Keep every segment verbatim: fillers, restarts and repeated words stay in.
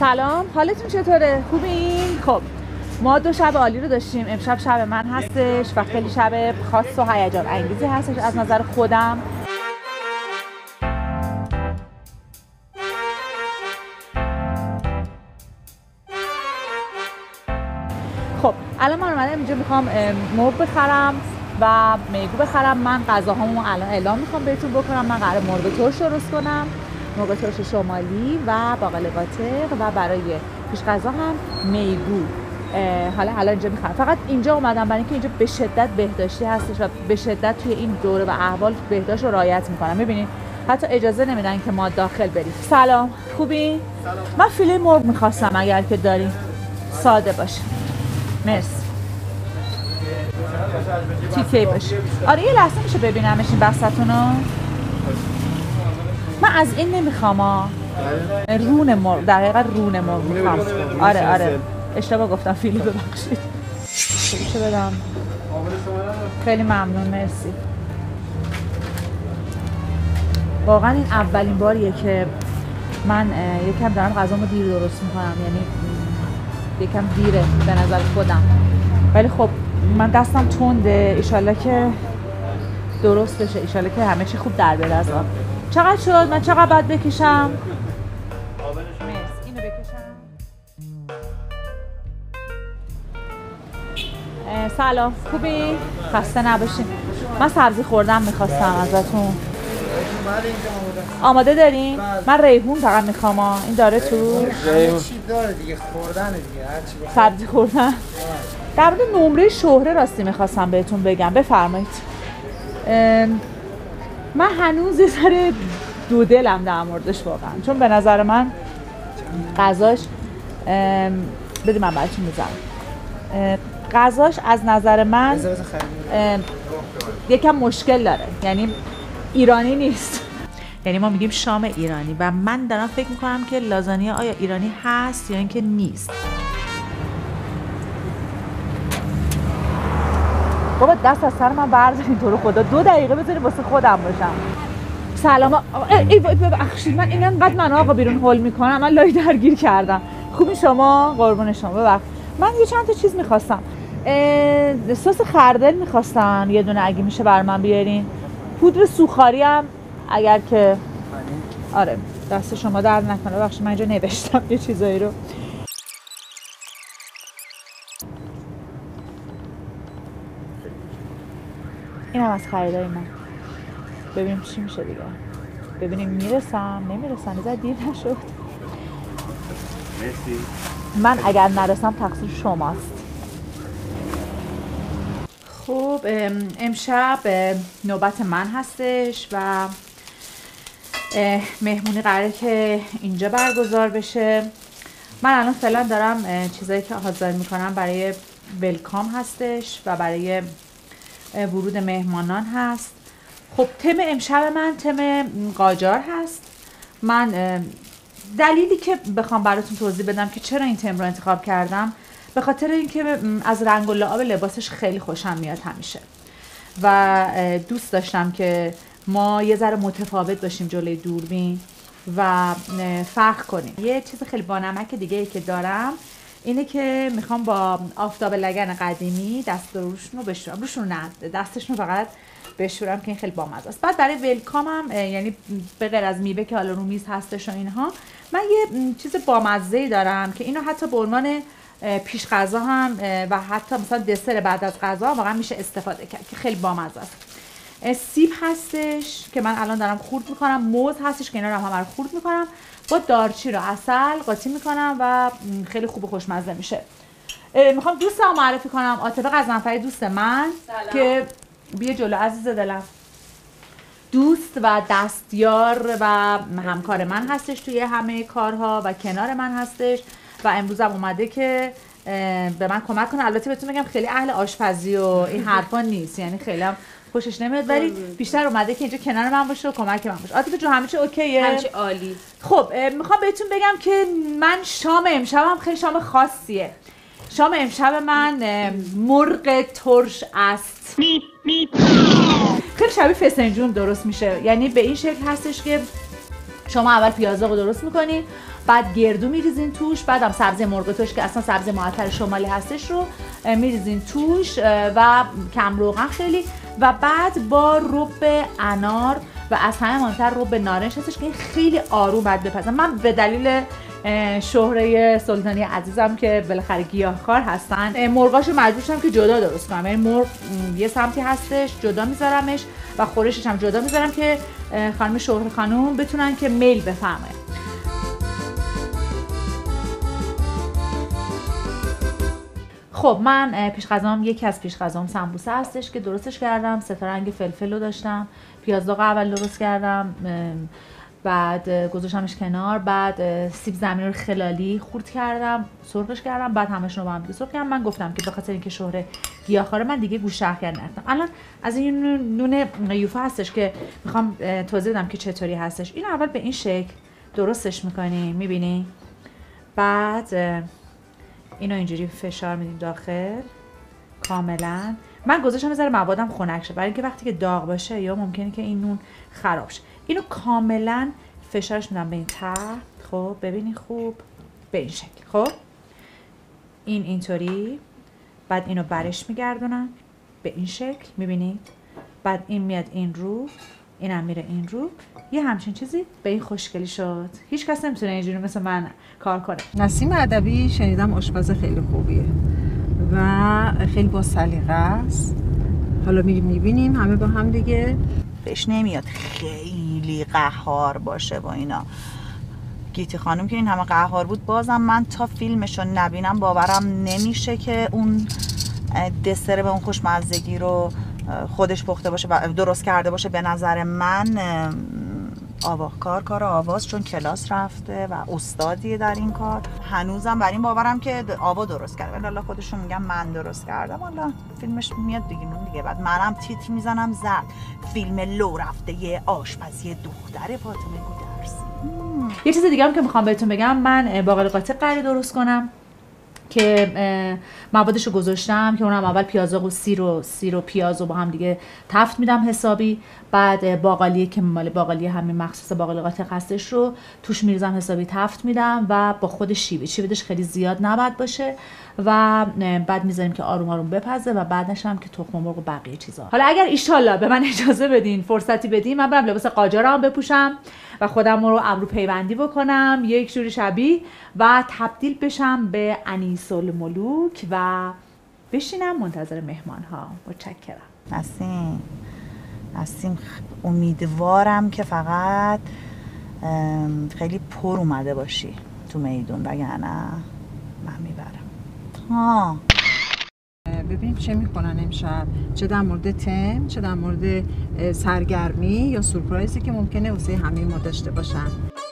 سلام، حالتون چطوره؟ خوبین؟ خب ما دو شب عالی رو داشتیم. امشب شب من هستش و خیلی شب خاص و هیجان انگیزی هستش از نظر خودم. خب الان من اومدم اینجا میخوام مرغ بخرم و میگو بخرم. من غذاهامو الان اعلام میخوام بهتون بکنم. من قراره مرغ ترش درست کنم، مرغ ترش شمالی و باقالی قاطق و برای پیش غذا هم میگو. حالا الان اینجا میخوام. فقط اینجا اومدم برای اینکه اینجا به شدت بهداشتی هستش و به شدت توی این دوره و احوال بهداشت رو رعایت میکنم. میبینید حتی اجازه نمیدن که ما داخل بریم. سلام، خوبی؟ سلام. من فیله مرغ میخواستم اگر که دارین. ساده باشه. مرسی. تیکه باشه. آره یه لحظه میشه ببینمش این بستتونو؟ من از این نمیخوام ها. رون مرغ، در حقیقت رون مرغ میخوام. آره آره اشتباه گفتم فیله، ببخشید. چه بدم؟ خیلی ممنون، مرسی. واقعا این اولین باریه که من یکم دارم غذامو دیر درست میکنم، یعنی یکم دیره به نظر خودم، ولی خب من دستم تنده. ایشالله که درست بشه، ایشالله که همه چی خوب در بره از آب. چقدر شد؟ من چقدر باید بکشم؟ مرسی، اینو بکشم. سلام، خوبی؟ خسته نباشین. من سبزی خوردم میخواستم ازتون. آماده دارین؟ من ریحون فقط میخوام. این داره تو؟ ریحون چی داره دیگه؟ خوردن دیگه، هر چی بخوام. سبزی خوردن. در مورد نمره شهره راستی میخواستم بهتون بگم. بفرمایید. من هنوز یه ذره دو دلم در موردش واقعا، چون به نظر من غذاش بدید من براتون میذارم. غذاش از نظر من یکم مشکل داره، یعنی ایرانی نیست. یعنی ما میگیم شام ایرانی و من دارم فکر میکنم که لازانیا آیا ایرانی هست یا اینکه نیست. بابا دست از سر من بردارین، تو رو خدا دو دقیقه بذارین واسه خودم باشم. سلام آقا. ای ببخشید من اینقدر من آقا بیرون هول میکنم، من لای درگیر کردم. خوبی شما؟ قربون شما. ببخشید من یه چند تا چیز میخواستم. سس خردل میخواستم یه دونه اگه میشه بر من بیارین. پودر سوخاری هم اگر که آره دست شما درد نکنه. ببخشید من اینجا نوشتم یه چیزایی رو. اینم از خریدای من. ببینیم چی میشه دیگه. ببینیم میرسم نمیرسم. یه دیر نشد. مرسی. من اگر نرسم تقصیر شماست. خب امشب نوبت من هستش و مهمونی قراره که اینجا برگزار بشه. من الان فعلا دارم چیزایی که حاضر میکنم برای ولکام هستش و برای ورود مهمانان هست. خب تم امشب من تم قاجار هست. من دلیلی که بخوام براتون توضیح بدم که چرا این تم رو انتخاب کردم به خاطر اینکه از رنگ و لعاب لباسش خیلی خوشم میاد همیشه و دوست داشتم که ما یه ذره متفاوت باشیم جلوی دوربین و فرق کنیم. یه چیز خیلی بانمک دیگه ای که دارم اینه که میخوام با آفتاب لگن قدیمی دست روشون رو بشورم. روشون نه، دستشون رو فقط بشورم که این خیلی بامزه است. بعد برای ولکامم یعنی به غیر از میوه که حالا رو میز هستش و اینها، من یه چیز بامزه‌ای دارم که اینو حتی به عنوان پیش غذا هم و حتی مثلا دسر بعد از غذا واقعا میشه استفاده کرد که خیلی بامزه است. سیب هستش که من الان دارم خورد میکنم. موز هستش که اینا رو هم همه رو خورد میکنم. با دارچین و عسل قاطی میکنم و خیلی خوب و خوشمزه میشه. میخوام دوستم معرفی کنم. عاطفه قزنفری دوست من. سلام. که بیا جلو عزیز دلم. دوست و دستیار و همکار من هستش توی همه کارها و کنار من هستش و امروزم اومده که به من کمک کنه. البته بهتون بگم خیلی اهل آشپزی و این حرفا نیست، یعنی خیلی هم خوشش نمیاد، ولی بیشتر اومده که اینجا کنار من باشه و کمک من باشه. عاطفه جون همه چی اوکیه؟ همه چی عالی. خب میخوام بهتون بگم که من شام امشبم خیلی شام خاصیه. شام امشب من مرغ ترش است. خیلی شبیه فسنجون درست میشه، یعنی به این شکل هستش که شما اول پیازداغ رو درست میکنین، بعد گردو میریزین توش، بعدم سبزی مرغ توش که اصلا سبزی معطر شمالی هستش رو میریزین توش و کم روغن خیلی، و بعد با رب انار و از همه مهمتر رب نارنج هستش که خیلی آروم بعد بپزن. من به دلیل شهره سلطانی عزیزم که بالاخره گیاهخوار هستن، مرغاشو مجبور شدم که جدا درست کنم. یعنی مرغ یه سمتی هستش جدا میذارمش و خورشش هم جدا میذارم که خانم شهره خانم بتونن که میل بفهمه. خب من پیش غذام یکی از پیش غذام سمبوسه هستش که درستش کردم. سه تا رنگ فلفل رو داشتم، پیازداغ اول درست کردم، بعد گذاشتمش کنار، بعد سیب زمینی رو خلالی خورد کردم، سرخش کردم، بعد همشون رو با هم دیگه سرخ کردم. من گفتم که به خاطر اینکه شهره گیاهخواره من دیگه گوشت شهر نرفتم. الان از این نون یوفا هستش که میخوام توضیح بدم که چطوری هستش. این اول به این شکل درستش میکنیم، میبینی؟ بعد اینو اینجوری فشار میدیم داخل کاملا. من گذاشتم بذاره موادم خنک شه برای اینکه وقتی که داغ باشه یا ممکنه که این نون خراب شه. اینو کاملا فشارش میدم به این تحت. خب ببینید خوب به این شکل. خب این اینطوری، بعد اینو برش میگردونم به این شکل، میبینید؟ بعد این میاد این رو، اینم میره این رو، یه همچین چیزی به این خوشگلی شد. هیچ کس نمیتونه اینجوری مثل من کار کنه. نسیم ادبی شنیدم آشپز خیلی خوبیه و خیلی با سلیقه است. حالا میریم میبینیم همه با هم دیگه. بهش نمیاد خیلی قهار باشه با اینا. گیتی خانم که این همه قهار بود، بازم من تا فیلمشو نبینم باورم نمیشه که اون دسر به اون خوشمزگی رو خودش پخته باشه و درست کرده باشه. به نظر من آواکار کار آواز، چون کلاس رفته و استادیه در این کار. هنوزم بر این باورم که آوا درست کرده، ولی الله خودشون میگم من درست کردم. والا فیلمش میاد دیگه اون دیگه. بعد منم تیتر میزنم زرد فیلم لو رفته یه آشپزی دختر فاطمه گودرزی. یه چیز دیگه هم که میخوام بهتون بگم، من باقالی قاطع قراره درست کنم که موادش رو گذاشتم که اونم اول پیازداغ و سیر و سیر و پیاز رو با هم دیگه تفت میدم حسابی. بعد باقالی که مال باقالی همین مخصوص باقالی قاطع هستش رو توش میریزم حسابی تفت میدم و با خود شیوه شیوهش خیلی زیاد نباید باشه و بعد میذاریم که آروم آروم بپزه و بعدش هم که تخم مرغ و بقیه چیزا. حالا اگر ایشالله به من اجازه بدین، فرصتی بدین، من برم لباس قاجارم بپوشم و خودم رو ابرو پیوندی بکنم یک جوری شبیه و تبدیل بشم به انیس الملوک و بشینم منتظر مهمان ها. متشکرم. نسیم نسیم امیدوارم که فقط خیلی پر اومده باشی تو میدون، وگرنه من میبرم. ها ببینیم چه میکنن امشب، چه در مورد تم، چه در مورد سرگرمی یا سورپرایزی که ممکنه واسه همه ما داشته باشن.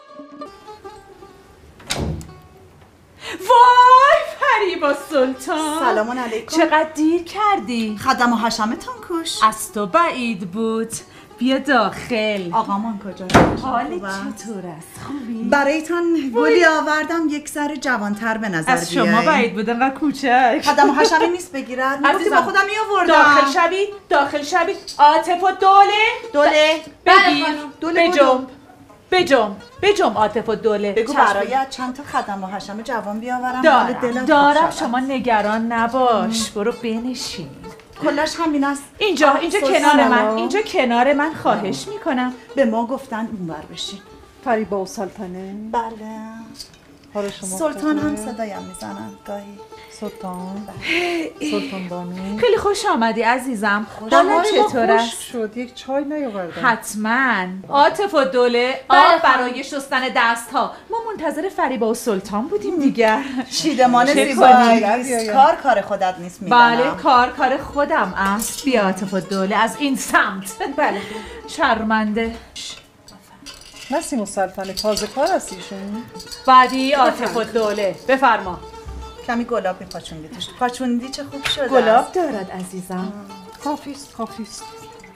وای فریبا سلطان، سلام علیکم. چقدر دیر کردی؟ خدم و حشمتان کوش. از تو بعید بود. بیا داخل. آقامان کجا؟ حالت چطور است؟ خوبی؟ برایتان گلی آوردم یک ذره جوانتر به نظر بیایی. از شما بعید بودم و کوچک. خدم و حشمی نیست بگیرد؟ میگفتی با خودم میآوردم. داخل شبی داخل شبی عاطف و دوله دوله بگیر. دوله بجنب بجنب بجنب عاطف و دوله. بگو برایت چند تا خدم و حشم جوان بیاورم. دارم دارم شما نگران نباش. برو بنشین. کلاش همین است. اینجا اینجا کنار من اینجا کنار من خواهش میکنم. به ما گفتن اونور بشین. فریبا و سلطانه؟ بله. حالا شما سلطان هم صدایم میزنن گاهی. سلطان سلطان بانو خیلی خوش آمدی عزیزم. حالت چطور است؟ شد یک چای نیاوردم. حتما. عاطف و دوله آب برای شستن دست ها. ما منتظر فریبا و سلطان بودیم دیگر. شیدمان زیبایی. کار کار خودت نیست میدونم. بله کار کار خودم است. بیا عاطف و دوله از این سمت. بله. شرمنده. نسیم و سلطانه تازه کار هستیشون؟ بعدی عاطف و دوله بفرما. کمی گلاب میپاچوندی توش. پاچوندی چه خوب شده. گلاب دارد عزیزم. کافیست کافیست.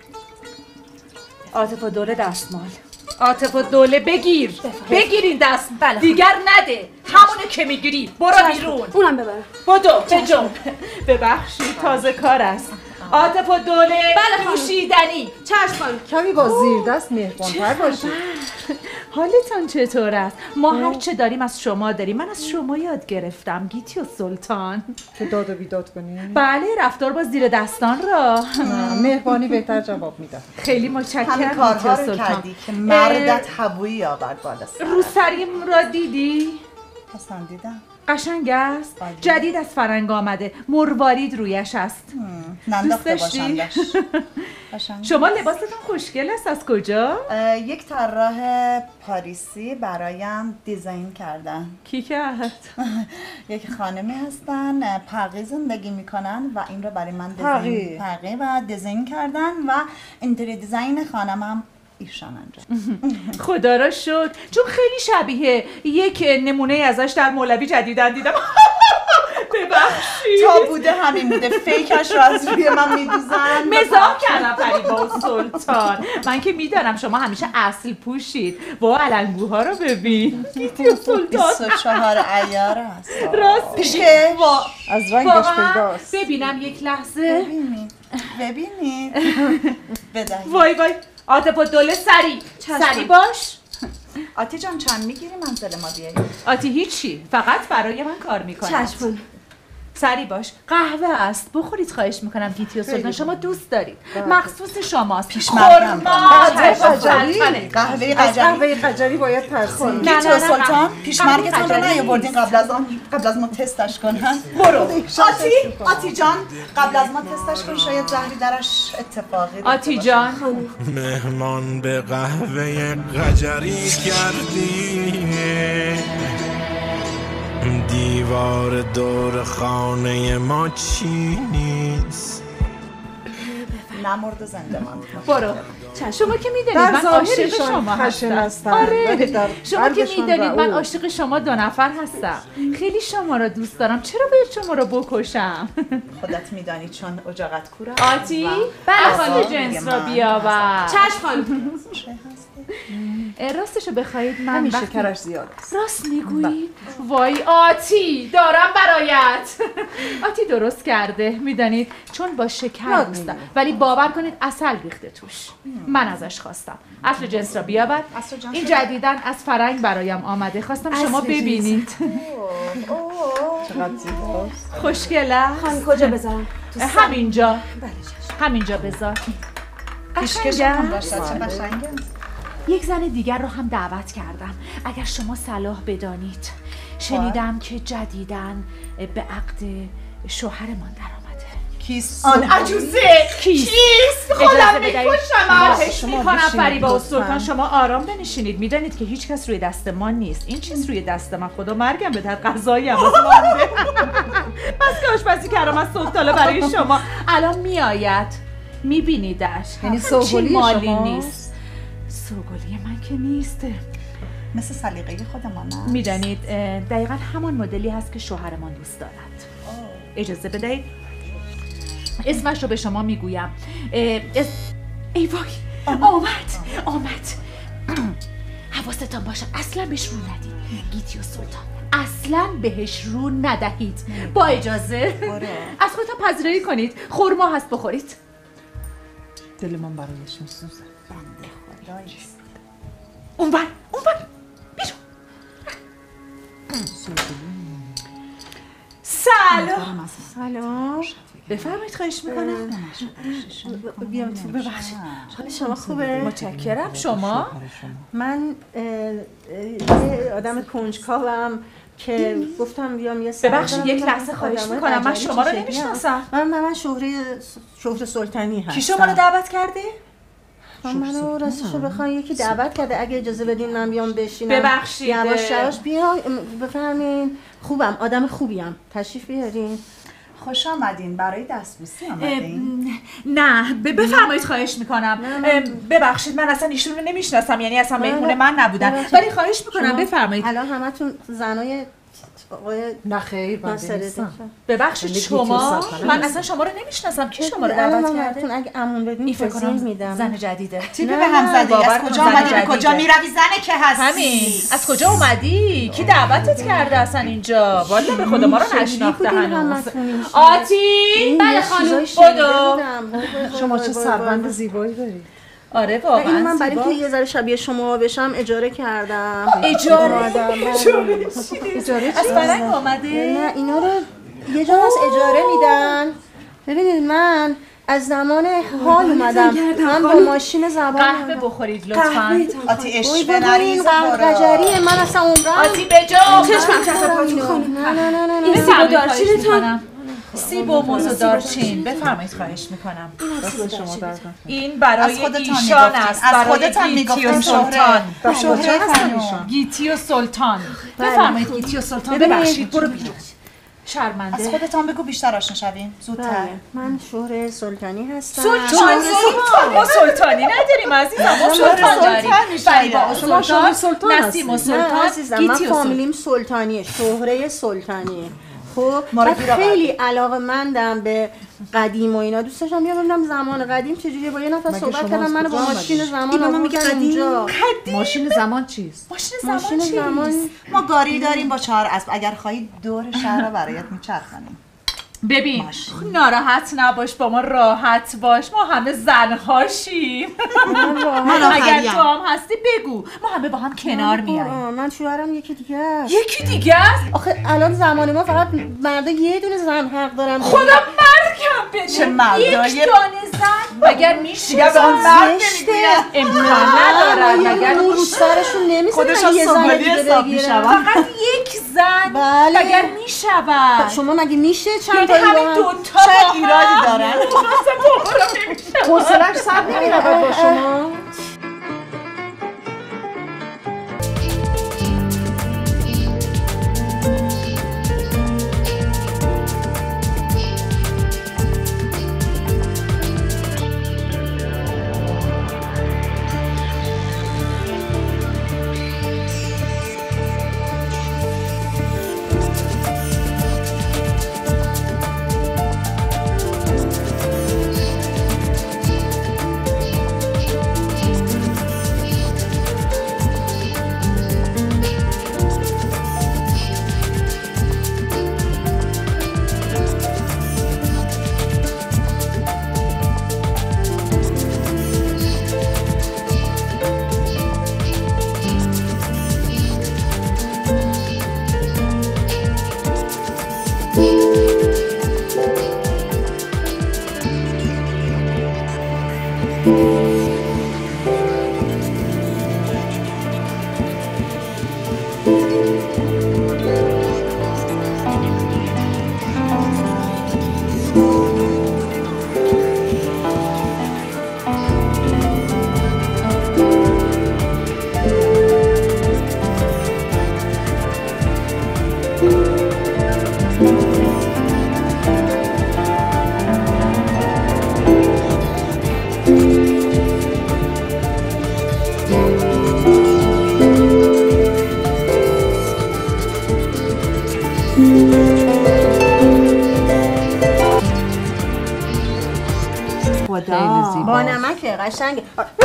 عاطف و دوله دستمال. عاطف و دوله بگیر. بگیر این دست. بله. دیگر نده. همون اونو که میگیری برو بیرون. اونم ببرم. بدو بجنب. ببخشید تازه کار است. عاطف و دوله نوشیدنی. چشم خانم. کمی با زیر دست مهربان‌تر باشید. حالتان چطور است؟ ما هر چه داریم از شما داریم. من از شما یاد گرفتم گیتی و سلطان که داد و بیداد کنی؟ بله رفتار با زیر دستان را. مهربانی بهتر جواب میدم. خیلی متشکرم. همه کارها رو کردی که مردت هوایی آورد بالا سر. روسریم را دیدی؟ پسندیدم. قشنگ است. جدید از فرنگ آمده. مروارید رویش است. ننداخته باشندش. شما لباستون خوشگل است. از کجا؟ یک طراح پاریسی برایم دیزاین کردن. کی کرد؟ یک خانمی هستن پقی زندگی میکنن و این رو برای من دیزاین پقی و دیزاین کردن و اینتری دیزاین خانمم ایشان انجام. خدا را شکر چون خیلی شبیه یک نمونه ازش در مولوی جدیدن دیدم. ببخشید تا بوده همین بوده فیکش رو از روی من میدوزن. مزاح کردم فریبا و سلطان. من که میدانم شما همیشه اصل پوشید. با علنگوها رو ببین. گیتی و سلطان بیست و چهار عیار هست. راست پیشه از رنگش پیداست. ببینم یک لحظه. ببینید ببینید بدهید. وای وای عاطف و دوله سری سری باش. آتی جان چند میگیری منزل ما بیاری؟ آتی هیچی فقط برای من کار میکنه. چشم. سری باش. قهوه است بخورید خواهش میکنم گیتی و سلطان شما دوست دارید. مخصوص شماست. پیشمردم. قهوه قهوه از قجری. قهوه قجری باید ترسید. گیتی و سلطان پیشمرگتون رو نیاوردین قبل از آن قبل از ما تستش کنن. برو آتی آتی جان قبل از ما تستش کن شاید زهری درش اتفاقی. آتی جان مهمان به قهوه قجری کردی دیوار دور خانه ما چی نیست نمرد زنده من. برو شما که میدونید من عاشق شما هستم. آره شما که میدونید من عاشق شما دو نفر هستم. خیلی شما را دوست دارم. چرا باید شما را بکشم؟ خودت میدانی چون اجاقت کوره. آتی بله جنس را بیاور. چشم خانم. راستشو بخواید من همین وقتی شکرش زیاد است. راست میگویی؟ وای آتی دارم برایت. آتی درست کرده میدانید چون با شکر دوستم ولی باور کنید عسل ریخته توش. من ازش خواستم اصل جنس را بیاور. این جدیدن از فرنگ برایم آمده خواستم شما ببینید. چقدر زیباست. خوشگله. خانم کجا بذارم؟ همینجا. بله چشم. همینجا بذار. پیشکش هم داشت چه قشنگه. یک زن دیگر رو هم دعوت کردم اگر شما صلاح بدانید. شنیدم که جدیدن به عقد شوهرمان در آمده. کیست آن عجوزه؟ کیست؟ خودم میکشم. خواهش میکنم فریبا و سلطان شما آرام بنشینید. میدانید که هیچ کس روی دست ما نیست. این چیز روی دست من خدا مرگم به در غذایی هم از مانده. بس که آشپزی کردم از صبح تالا برای شما. الان میآید میبینیدش. یعنی سوگلی مالی شما؟ نیست. سوگلی من که نیست. مثل سلیقه خودمان نه؟ میدانید دقیقا همان مدلی هست که شوهرمان دوست دارد. اجازه بدهید اسمش رو به شما میگویم. اس... ای وای آمد آمد. حواستان باشه اصلا بهش رو ندید. گیتی و سلطان اصلا بهش رو ندهید. با اجازه از خودتان پذیرایی کنید. خورما هست بخورید. دل من برایش میسوزه. اونور اونور بیرون. سلام سلام بفرمایید خواهش میکنم. بیام تو ببخشید. حال شما خوبه؟ متشکرم. شما؟ من یه آدم کنجکاوم که گفتم بیام یه سر ببخشید یک لحظه خواهش میکنم من شما رو نمیشناسم. من من شهره شهره سلطانی هستم. کی شما رو دعوت کرده؟ منو راستشو بخواین یکی دعوت کرده اگه اجازه بدین من بیام بشینم. ببخشید یواش یواش بیا بفرمین. خوبم آدم خوبیم. تشریف بیارین. خوش آمدین. برای دستبوسی آمدین؟ نه بفرمایید خواهش میکنم. ببخشید من اصلا ایشون رو نمیشناسم یعنی اصلا مهمون من نبودن ولی خواهش میکنم بفرمایید. الان همتون زنای آقای نه خیر بنده ناصر نیستم. ببخشید ولی شما گیتی و سلطنه من نیست. اصلا شما رو نمیشناسم. کی شما رو الان دعوت من کرده؟ براتون اگه امون بدین این فکر توضیح کنم میدم. زن جدیده. تیپ نه، به هم زدی باور از کن کجا زن اومدی به جدیده. کجا میروی زنه که هستی همین از کجا اومدی؟ کی دعوتت کرده اصلا اینجا؟ والا به خدا ما رو نشناخته هنوز. آتی بله خانم بدو. شما چه سربند زیبایی داری. آره این واقعا من برای زیبا. اینکه یه ذره شبیه شما بشم اجاره کردم. اجاره؟ اومدم. اجاره اجاره از فرنگ آمده؟ نه اینا رو یه جا از اجاره میدن. ببینید من از زمان حال اومدم. من با ماشین زبان قهوه بخورید لطفا. آتی وای اشوه بابا نریز این قهوه‌جریه من اصلا عمرم آتی به جا چشمم چشمم خانم. نه نه نه نه این نه سیب و دارچینتون سیب و موز و دارچین بفرمایید خواهش میکنم. شما دردم. این از برای خودتان ایشان میگفتین. است از برای خودتان گیتی و میگفتین سلطان. شهره شهره هستن خانم. ایشان. گیتی و سلطان بفرمایید گیتی و سلطان. ببخشید برو بیرون. از شرمنده. خودتان بگو بیشتر آشنا شویم زودتر. بله من شهره سلطانی هستم. سلطان سلطان ما سلطانی نداریم عزیزم. ما سلطان داریم. می‌شوید. با شما سلطان سلطان نسیم و هستید. نه سلطان عزیزم من گیتی و سلطان. فامیلیم سلطانیه شهره سلطانیه. خب ما رو بعد گیر آورد. خیلی علاقه مندم به قدیم و اینا دوست داشتم بیام ببینم زمان قدیم چجوریه. با یه نفر مگه صحبت شما کردم از منو با کجا ماشین آمدید؟ زمان این به ما میگه آوردن قدیم؟ اینجا. ماشین زمان چیست؟ ماشین زمان ماشین چیست؟ زمان ما گاری داریم با چهار اسب اگر خواهید دور شهر رو برایت میچرخانیم. ببین ماشین. ناراحت نباش با ما راحت باش. ما همه زنهاشیم. من اگر آخریم. تو هم هستی بگو ما همه با هم کنار میایم. من شوهرم یکی دیگه است. یکی دیگه است. آخه الان زمان ما فقط مردا یه دونه زن حق دارن. خدا مرگم بده. چه مردایی. یک دانه زن مگر میشه؟ دیگه به اون مرد زشته. نمیگوید. امکان ندارد یه مگر دونه رو سرشون نمیزنن خودشان یه زن سوگلی دیگه حساب بگیرن. می‌شوند. فقط یک زن بله. مگر میشود؟ شما مگه میشه چند یعنی تا همین دوتا شاید با هم؟ ایرادی دارن. اصلا باورم نمیشه. حوصله‌اش سر نمیرود با شما. خدا با نمک قشنگ.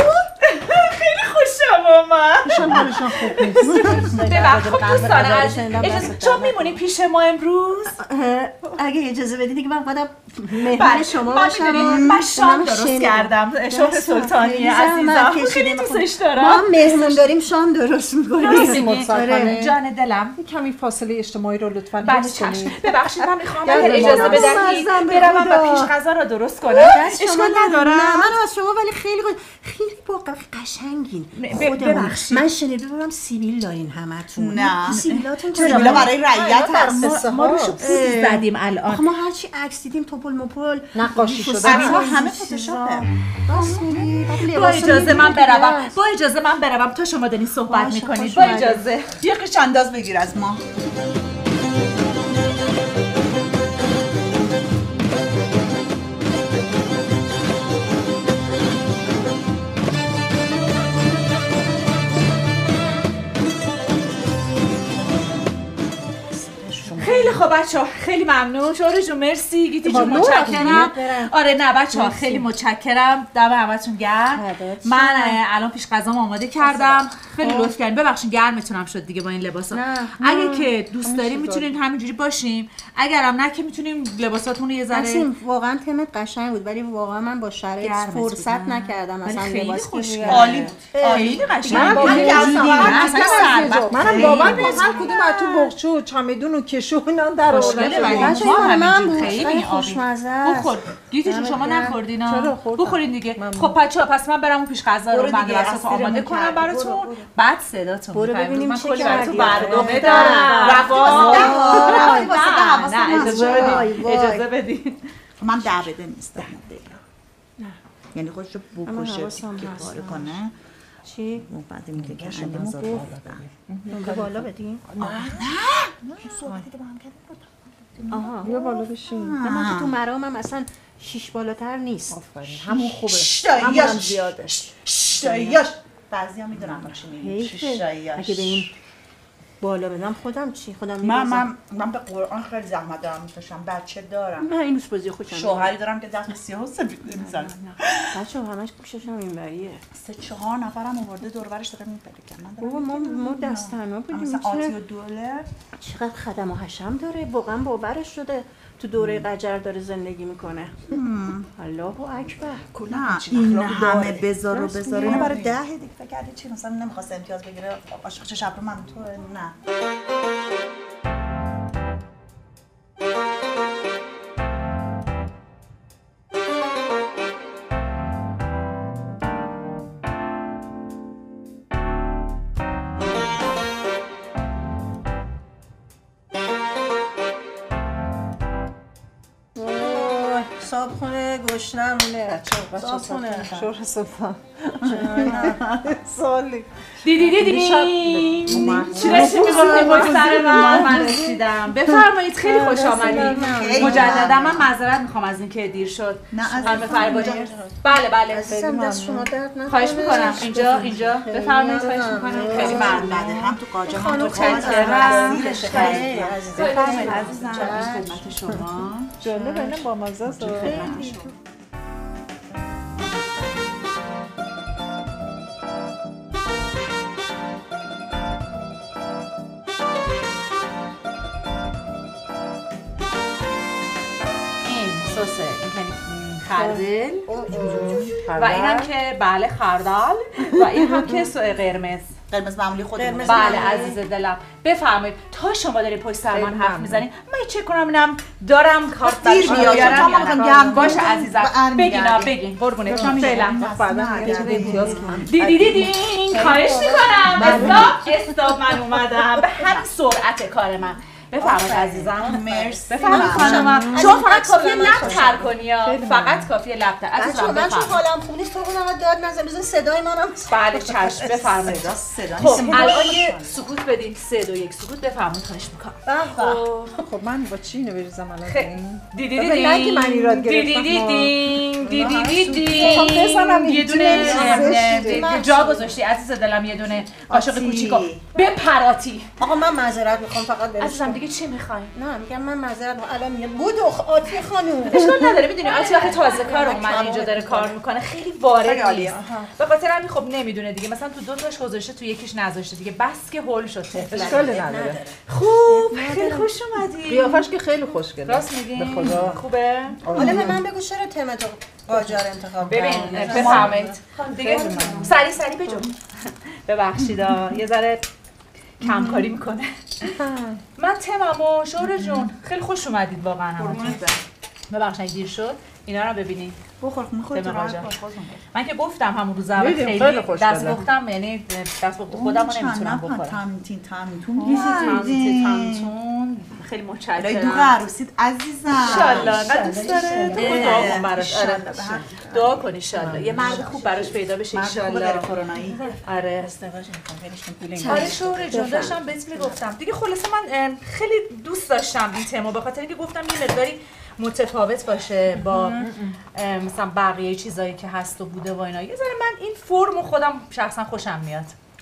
خیلی خوشم آمد. ایشان حالشان خوب نیست. ببخش خب دوستان از اجازه شما میمونی پیش ما امروز؟ اگه اجازه بدید دیگه من خودم مهمان شما من باشم. می‌دونی، من شام درست کردم شهر سلطانی عزیزم خیلی دوستش دارم. ما هم مهمون داریم شام درست راست میکنیم. میگی. آره. جان دلم. کمی فاصله اجتماعی رو لطفاً بله حفظ چشم. کنید. ببخشید من میخوام گرم اگر اجازه مانم. بدهید مزدم به برم و خدا. پیش غذا را درست کنم. دست شما اشکال نه ندارم. نه من از شما ولی خیلی خوش- خیلی با قشنگین. ب- خودمون. ببخشید. من شنیده بودم سیبیل دارین همتون. نه. سیبیلاتون سیبیلا برای رعیت هست. ما, ما روشو پود زدیم آخه الان. ما هرچی عکس دیدیم توپل مپل نقاشی شده. سیبیلا همه فتوشاپه. راست میگی. بعد با لباسا اجازه من می‌بینی بروم دیگه. با اجازه من بروم تا شما دارین صحبت باشه، میکنید خوش با اومدید. اجازه. یه قیچ انداز بگیر از ما. بچه‌ها خیلی ممنون. شوهر جون مرسی، گیتی جون متشکرم. آره نه بچه‌ها خیلی متشکرم. دم همتون گرم. من الان پیش غذام آماده کردم. خیلی لطف کردین. ببخشید گرمتونم شد دیگه با این لباسا. اگه که دوست دارین میتونین همینجوری باشیم. اگرم نه که میتونیم لباساتون رو یه ذره. واقعا تمت قشنگ بود ولی واقعا من با شرایط فرصت نکردم مثلا لباس خوشگل. عالی بود. خیلی قشنگ. منم بابا هر کدوم از تو بغچه و چمدون و کشو اینا در آوردن. ما من خیلی خوشمزه. بخور. گیتی جون شما نخوردین ها؟ بخورین دیگه. خب بچه‌ها پس من برم اون پیش غذا رو مدرسه آماده کنم براتون. بعد صداتون برو ببینیم چه براتون برنامه دارم. رفا. نه اجازه بدین. اجازه بدین. من دعوته نیستم. یعنی خودشو بکشه که کار کنه. چی؟ اون بعد میگه که اندیمو گفتم. به بالا بدیم؟ نه نه صحبتی که با هم کردیم. آها بیا بالا بشین. من تو مرامم اصلا شیش بالاتر نیست. آفرین همون خوبه. همون زیاده. شایاش بعضیا میدونم ما چی میگیم. شایاش. اگه به این بالا بدم خودم چی؟ خودم من من من به قرآن خیلی زحمت دارم میکشم. بچه دارم. من این روز بازی خوشم. شوهری دارم که دست سیاه و سفید میزنه. بچه‌ها همش گوششم اینوریه. سه چهار نفرم آورده دور و برش داره میپره که بابا ما ما دست تنها بودیم. مثلا آتی و دوله چقدر خدم و حشم داره. واقعا باورش شده تو دوره قجر داره زندگی میکنه. الله اکبر. نه این همه بذار و بذار اینو برای ده دیگه فکر کردی چی مثلا نمیخواست امتیاز بگیره عاشق چه شب رو من تو نه. صابخونه گشنمونه. صابخونه شور سلطان. سالی. دیدی دیدی چی رسید میگفتیم باید سر من من رسیدم. بفرمایید خیلی خوش آمدید. مجددا من معذرت میخوام از اینکه دیر شد. نه از خانم فریبا جان. بله بله دست شما درد نکنه. خواهش میکنم. اینجا اینجا بفرمایید. خواهش میکنم. خیلی ممنون. هم تو قاجا هم تو متشکرم. بفرمایید عزیزم. خدمت شما. جالب اینه با مزه است. سس این خردل و این هم که بله خردل و این هم که سوء قرمز قرمز معمولی خودمون. بله عزیز دلم بفرمایید. تا شما دارین پشت سر من حرف میزنین من چک کنم اینم دارم کارت دیر بیاد تا ما میخوام گرم باشه عزیزم. بگین بگین قربونت فعلا دیدی دیدی خواهش میکنم. استاپ استاپ من اومدم به همین سرعت کار من. بفرمایید عزیزم. مرسی. بفرمایید خانم. شما فقط کافیه لب تر کنی یا فقط کافیه لب تر. عزیزم من چون حالم خوب نیست تو خودم داد نزن بزن صدای منم. بله چشم بفرمایید. خب الان یه سکوت بدین. سه دو یک سکوت بفرمایید. خواهش میکنم. خب من با چی اینو بریزم الان؟ دیدی دیدی نگی من ایراد گرفتم. دیدی دیدی دیدی دیدی یه دونه جا گذاشتی عزیز دلم. یه دونه قاشق کوچیکو بپراتی. آقا من معذرت میخوام فقط برش. عزیزم دیگه چی میخواین؟ نه میگم من معذرت میخوام. الان میگم بود آتی خانم. اشکال نداره. میدونی آتی وقتی تازه کار اومده اینجا داره کار میکنه خیلی وارد نیست. به خاطر همین خب نمیدونه دیگه. مثلا تو دو تاش گذاشته تو یکیش نذاشته دیگه. بس که هول شد. اشکال نداره. خوب خیلی خوش اومدی. قیافش که خیلی خوشگله. راست میگین؟ به خدا خوبه؟ حالا به من بگو چرا تمتو قاجار انتخاب ببین بفهمید دیگه سری سری بجو. ببخشید یه ذره کمکاری میکنه. من تمامو شوهر جون خیلی خوش اومدید واقعا همتون. ببخشید دیر شد. اینا رو ببینید. بخور میخواد من که گفتم همون روز اول خیلی دست بختم یعنی دست بخت خودم رو نمیتونم بخورم. تامتین تامتون تامتون خیلی متشکرم. دو عروسیت عزیزم ان شاءالله. انقدر دوست داره. دعا کن براش. آره دعا کن ان شاءالله یه مرد خوب براش پیدا بشه ان شاءالله. کرونایی آره ازدواج میکنم. آره شوهر جون داشتم بهت میگفتم دیگه. خلاصه من خیلی دوست داشتم این تما به خاطر اینکه گفتم یه مقداری متفاوت باشه با مثلا بقیه چیزایی که هست و بوده و اینا. یه ذره من این فرم خودم شخصا خوشم میاد.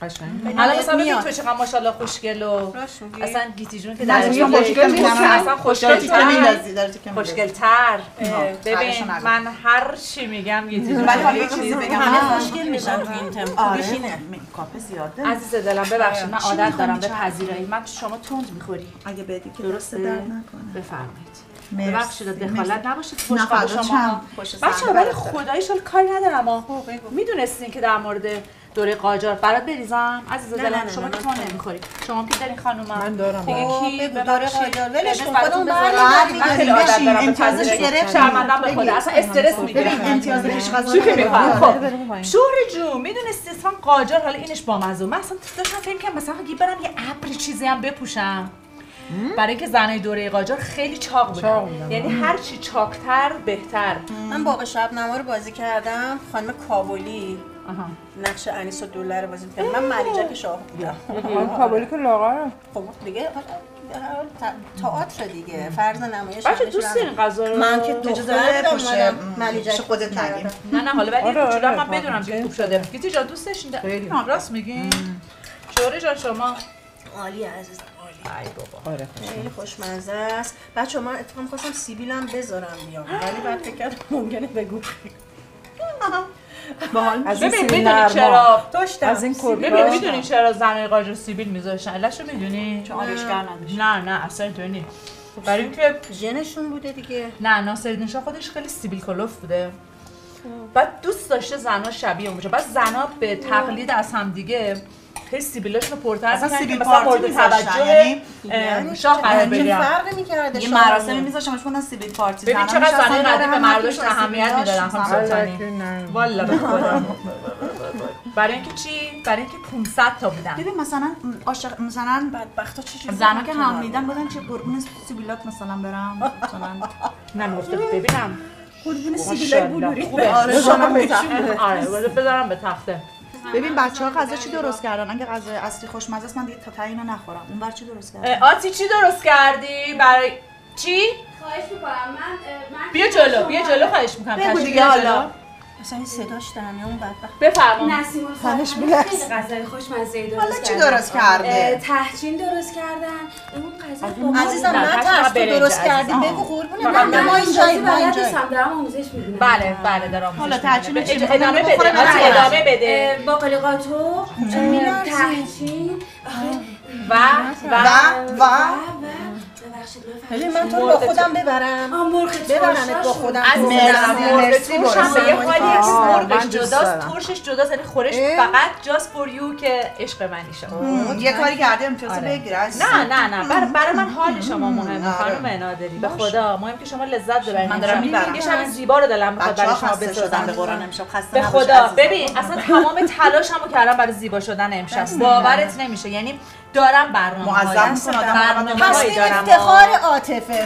قشنگ. حالا مثلا ببین میاد. تو چقدر ماشاءالله خوشگل و راست میگی. اصلا گیتی جون که نه در میگم خوشگل میگم اصلا خوشگل‌تر خوشگل‌تر ببین من هر چی میگم گیتی جون ولی حالا یه چیزی بگم همه خوشگل میشن تو این تم. آره کاپ زیاده عزیز دلم ببخشید من عادت دارم به پذیرایی من شما تند میخوری اگه بدی که درسته درد نکنه بفرمایید مرسی. ببخشید دخالت نباشید نه خوشحال فردا شما چند خوش بچه‌ها ولی خداییش حال کاری ندارم ها میدونستین که در مورد دوره قاجار برات بریزم عزیز دلم شما که ما نمیخوری شما که دارین خانومم من دارم. دیگه کی بگو دوره قاجار ولش کن خودمون برمی‌گردیم. من خیلی عادت دارم به امتیازش پذیرایی. گرفت. شرمنده‌ام به خدا اصلا استرس میگیرم ببین امتیاز بهش غذا شوخی می‌کنم. خب بریم شوهر جون میدونستی اصلا قاجار حالا اینش بامزه من اصلا داشتم فکر کنم مثلا اگه برم یه ابری چیزی هم بپوشم برای اینکه زنای دوره قاجار خیلی چاق بودن یعنی هر چی چاق‌تر بهتر من باغ شبنما رو بازی کردم خانم کابلی نقش انیس الدوله رو بازی کردم من ملیجک شاه بودم من کابلی که لاغره. خب دیگه تئاتر دیگه فرض نمایش بچه دوست دارین غذا رو من که اجازه دختر پشه ملیجک خودت نگیم نه نه حالا ولی آره، کوچولو آره، من بدونم که خوب شده گیتی جان دوست داشتین نه راست میگین شوهر جان شما عالی عزیزم ای بابا آره خیلی خوشمزه است بچه من اتفاقا می‌خواستم سیبیلم بذارم بیام ولی بعد فکر کردم ممکنه بگو باحال از این ببین سیبیل میدونی نرما. چرا داشتم از این ببین کرکا میدونی چرا زنای قاجار سیبیل میذاشتن علتشو میدونی چون آرایشگر نداشت نه نه اصلا اینطوری نیست برای اینکه ژنشون بوده دیگه نه ناصرالدین شاه خودش خیلی سیبیل کلوف بوده بعد دوست داشته زنا شبیه اون باشه بعد زنا به تقلید از هم دیگه خیلی سیبیلاشونو پرتر اصلا می‌کردن سیبیل که مثلا پارتی مورد می‌ذاشتن، توجه یعنی اه، شاه قرار چه بگیرن فرقی می‌کرده یه شاه مراسمی رو؟ می‌ذاشتن بهش گفتن سیبیل پارتی ببین زنان چقدر نشستن زنای دور قدیم به هم، مرداشون یکی اهمیت سیبیل میدادن داشت، خانم سلطانی الکی نه. والا به خدا برای اینکه چی برای اینکه پانصد تا بودن ببین مثلا عاشق مثلا بدبختا چه چیزی زنا که هم میدن بودن چه قربون سیبیلات مثلا برم مثلا نه نگفته ببینم قربون سیبیلای بلوری خوبه آره شما بهشون آره بذارم به تخته ببین بچه‌ها غذا چی درست کردن اگه غذای اصلی خوشمزه است من دیگه تا اینو نخورم اون بر چی درست کردن آتی چی درست کردی برای چی خواهش میکنم من من بیا جلو بیا جلو خواهش میکنم بگو تشریف دیگه بیا حالا. جلو. اصلا این صداش در میاد اون بدبخت بفرما نسیم الفرهنگ خیلی غذای خوشمزه‌ای درست حالا چی کردن. درست کرده؟ اه، تحچین درست کردن اون غذا با عزیزم نه، نه ترس ترس فقط تو برنج، درست کردی عزیزم. بگو قربونه فقط من برنج. ما اینجاییم ما بلد اینجاییم نیستم دارم آموزش میبینم بله بله دارم حالا آموزش تحچین می‌بینم. چی اج- می‌کنه؟ ادامه بخوره بده من آتی نخورم. ادامه بده باقالی قاطو تحچین و و و و ببخشید ببین من تو رو با خودم ببرم آ مرغ ببرنت با خودم از مرسی، مرغ مرسی، ترش هم به یه مرسی. حالی که آه، مرغش من دوست جداست دارم. ترشش جداست یعنی خورش فقط جاست فور یو که عشق منی شما یه کاری کرده امتیاز آره. بگیر عزیزم. نه نه نه برای برای من حال شما مهمه آره. خانم نادری به خدا مهم که شما لذت ببرید من دارم میبرم. یه شب زیبا رو دلم میخواد برای بچه‌ها شما خسته شدن بسازم به قرآن امشب خسته به نباش خدا عزیزم. ببین اصلا تمام تلاشمو کردم برای زیبا شدن امشب باورت نمیشه یعنی دارم برنامه معظم می‌کنه آدم برنامه پس هایی این دارم افتخار عاطفه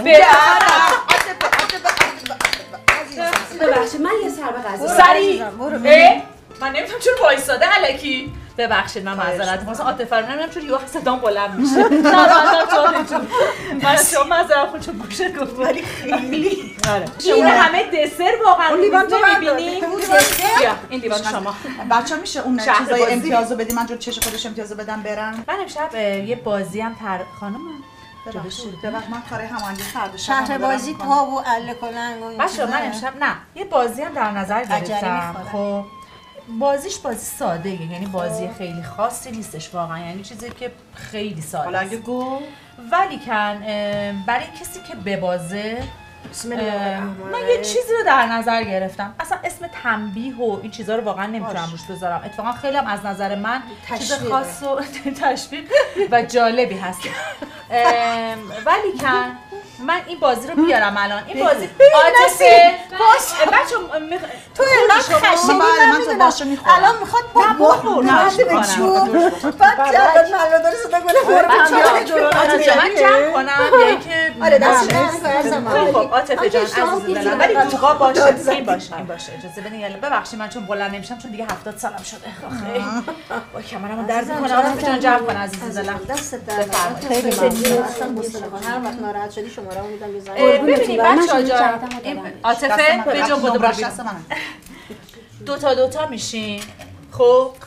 ببخشید من یه سر به غذا سری برو. اه؟ من نمی‌فهمم چرا وایساده الکی ببخشید من معذرت می‌خوام عاطفه رو نمی‌دونم چرا یهو صدام بلند میشه نه من تو جون من شما معذرت خودم چون گوشت گفت ولی خیلی آره این همه دسر واقعا لیوان تو نمی‌بینی بیا این لیوان شما بچه‌ها میشه اون شهر چیزای بازی. امتیازو بدی من جلوی چش خودش امتیازو بدم برم من امشب اه، یه بازی هم تر خانم ببخشید ببخشید من کارهای هماهنگی فردا شب شهر بازی تا و اله کلنگ و این بچه چیزا. من امشب نه یه بازی هم در نظر گرفتم می‌خوره. خب بازیش بازی ساده یعنی بازی خیلی خاصی نیستش واقعا یعنی چیزی که خیلی ساده حالا است اگه گو ولی کن اه، برای کسی که ببازه بسم الله اه، الرحمن من الرحیم. یه چیزی رو در نظر گرفتم اصلا اسم تنبیه و این چیزا رو واقعا نمیتونم روش بذارم اتفاقا خیلی هم از نظر من چیز تشویقه. خاص و تشویق و جالبی هست ام، ولی کن من این بازی رو بیارم الان این بازی عاطفه بچه تو اینقدر خشنی بله، من تو نمی‌دونم. باشه می‌خورم. الان میخواد با بخور، نه خواهش به می‌کنم. چوب بعد الان ملا داره صدا کنه بچه من جمع کنم یا اینکه آره دست نه. من فرضم خیلی خب عاطفه جان شما عزیز پیچیده دلم ولی قد دوغا باشه داد زدی. این باشه این باشه اجازه بدین یالا ببخشید من چون بلند نمیشم چون دیگه هفتاد سالم شده آخه با کمرمو درد میکنه عاطفه جان جمع کن عزیز دلم دست در خیلی ممنون اصلا حوصله کن هر وقت ناراحت شدی شماره رو میدم یه زنگ اه، ببینید من بچه‌ها شروع جان کردم و این دادم. عاطفه به جا بوده براش دست من دو تا دو تا میشین خب خب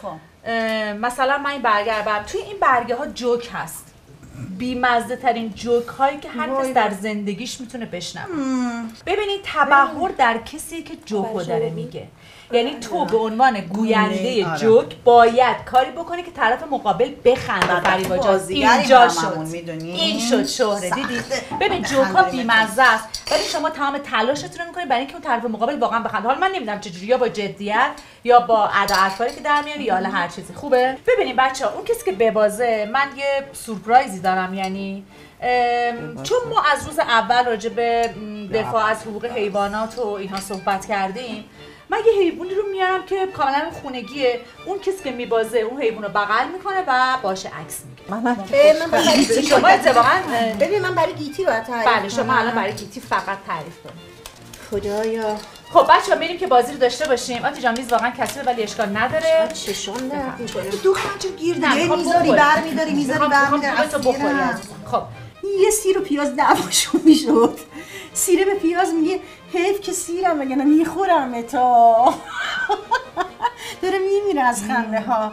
مثلا من این برگه رو برم توی این برگه ها جوک هست، بی‌مزه ترین جوک هایی که هر کس در زندگیش میتونه بشنوه. ببینید تبحر در کسی که جوکو داره میگه، یعنی تو به عنوان گوینده جوک باید کاری بکنی که طرف مقابل بخنده. فریبا جان اینجا شد، این شد شهره. دیدی؟ ببین جوکا بی‌مزه است ولی شما تمام تلاشتون رو میکنید برای اینکه اون طرف مقابل واقعا بخنده. حالا من نمیدونم چجوری، یا با جدیت یا با ادا اطواری که در میاری یا حالا هر چیزی. خوبه؟ ببینید بچه‌ها اون کسی که ببازه من یه سورپرایزی دارم، یعنی چون ما از روز اول راجع به دفاع از حقوق حیوانات و اینها صحبت کردیم، من یه حیوانی رو میارم که کاملا خونگیه. اون کسی که میبازه اون حیوان رو بغل میکنه و باشه عکس میگیره. من من برای گیتی شما اتفاقا ببین من برای گیتی رو تعریف بله شما الان برای گیتی فقط تعریف کنید. خدایا. خب بچه‌ها میریم که بازی رو داشته باشیم. آتی جان میز واقعا کثیفه ولی اشکال نداره. چشام درد میکنه. دختر چه گیر دیگه میذاری برمی‌داری میذاری برمی‌داری. تو بخوری عزیزم. خب یه سیر و پیاز دعواشون میشد. سیره به پیاز میگه حیف که سیرم وگرنه میخورم تا داره میمیره از خنده ها.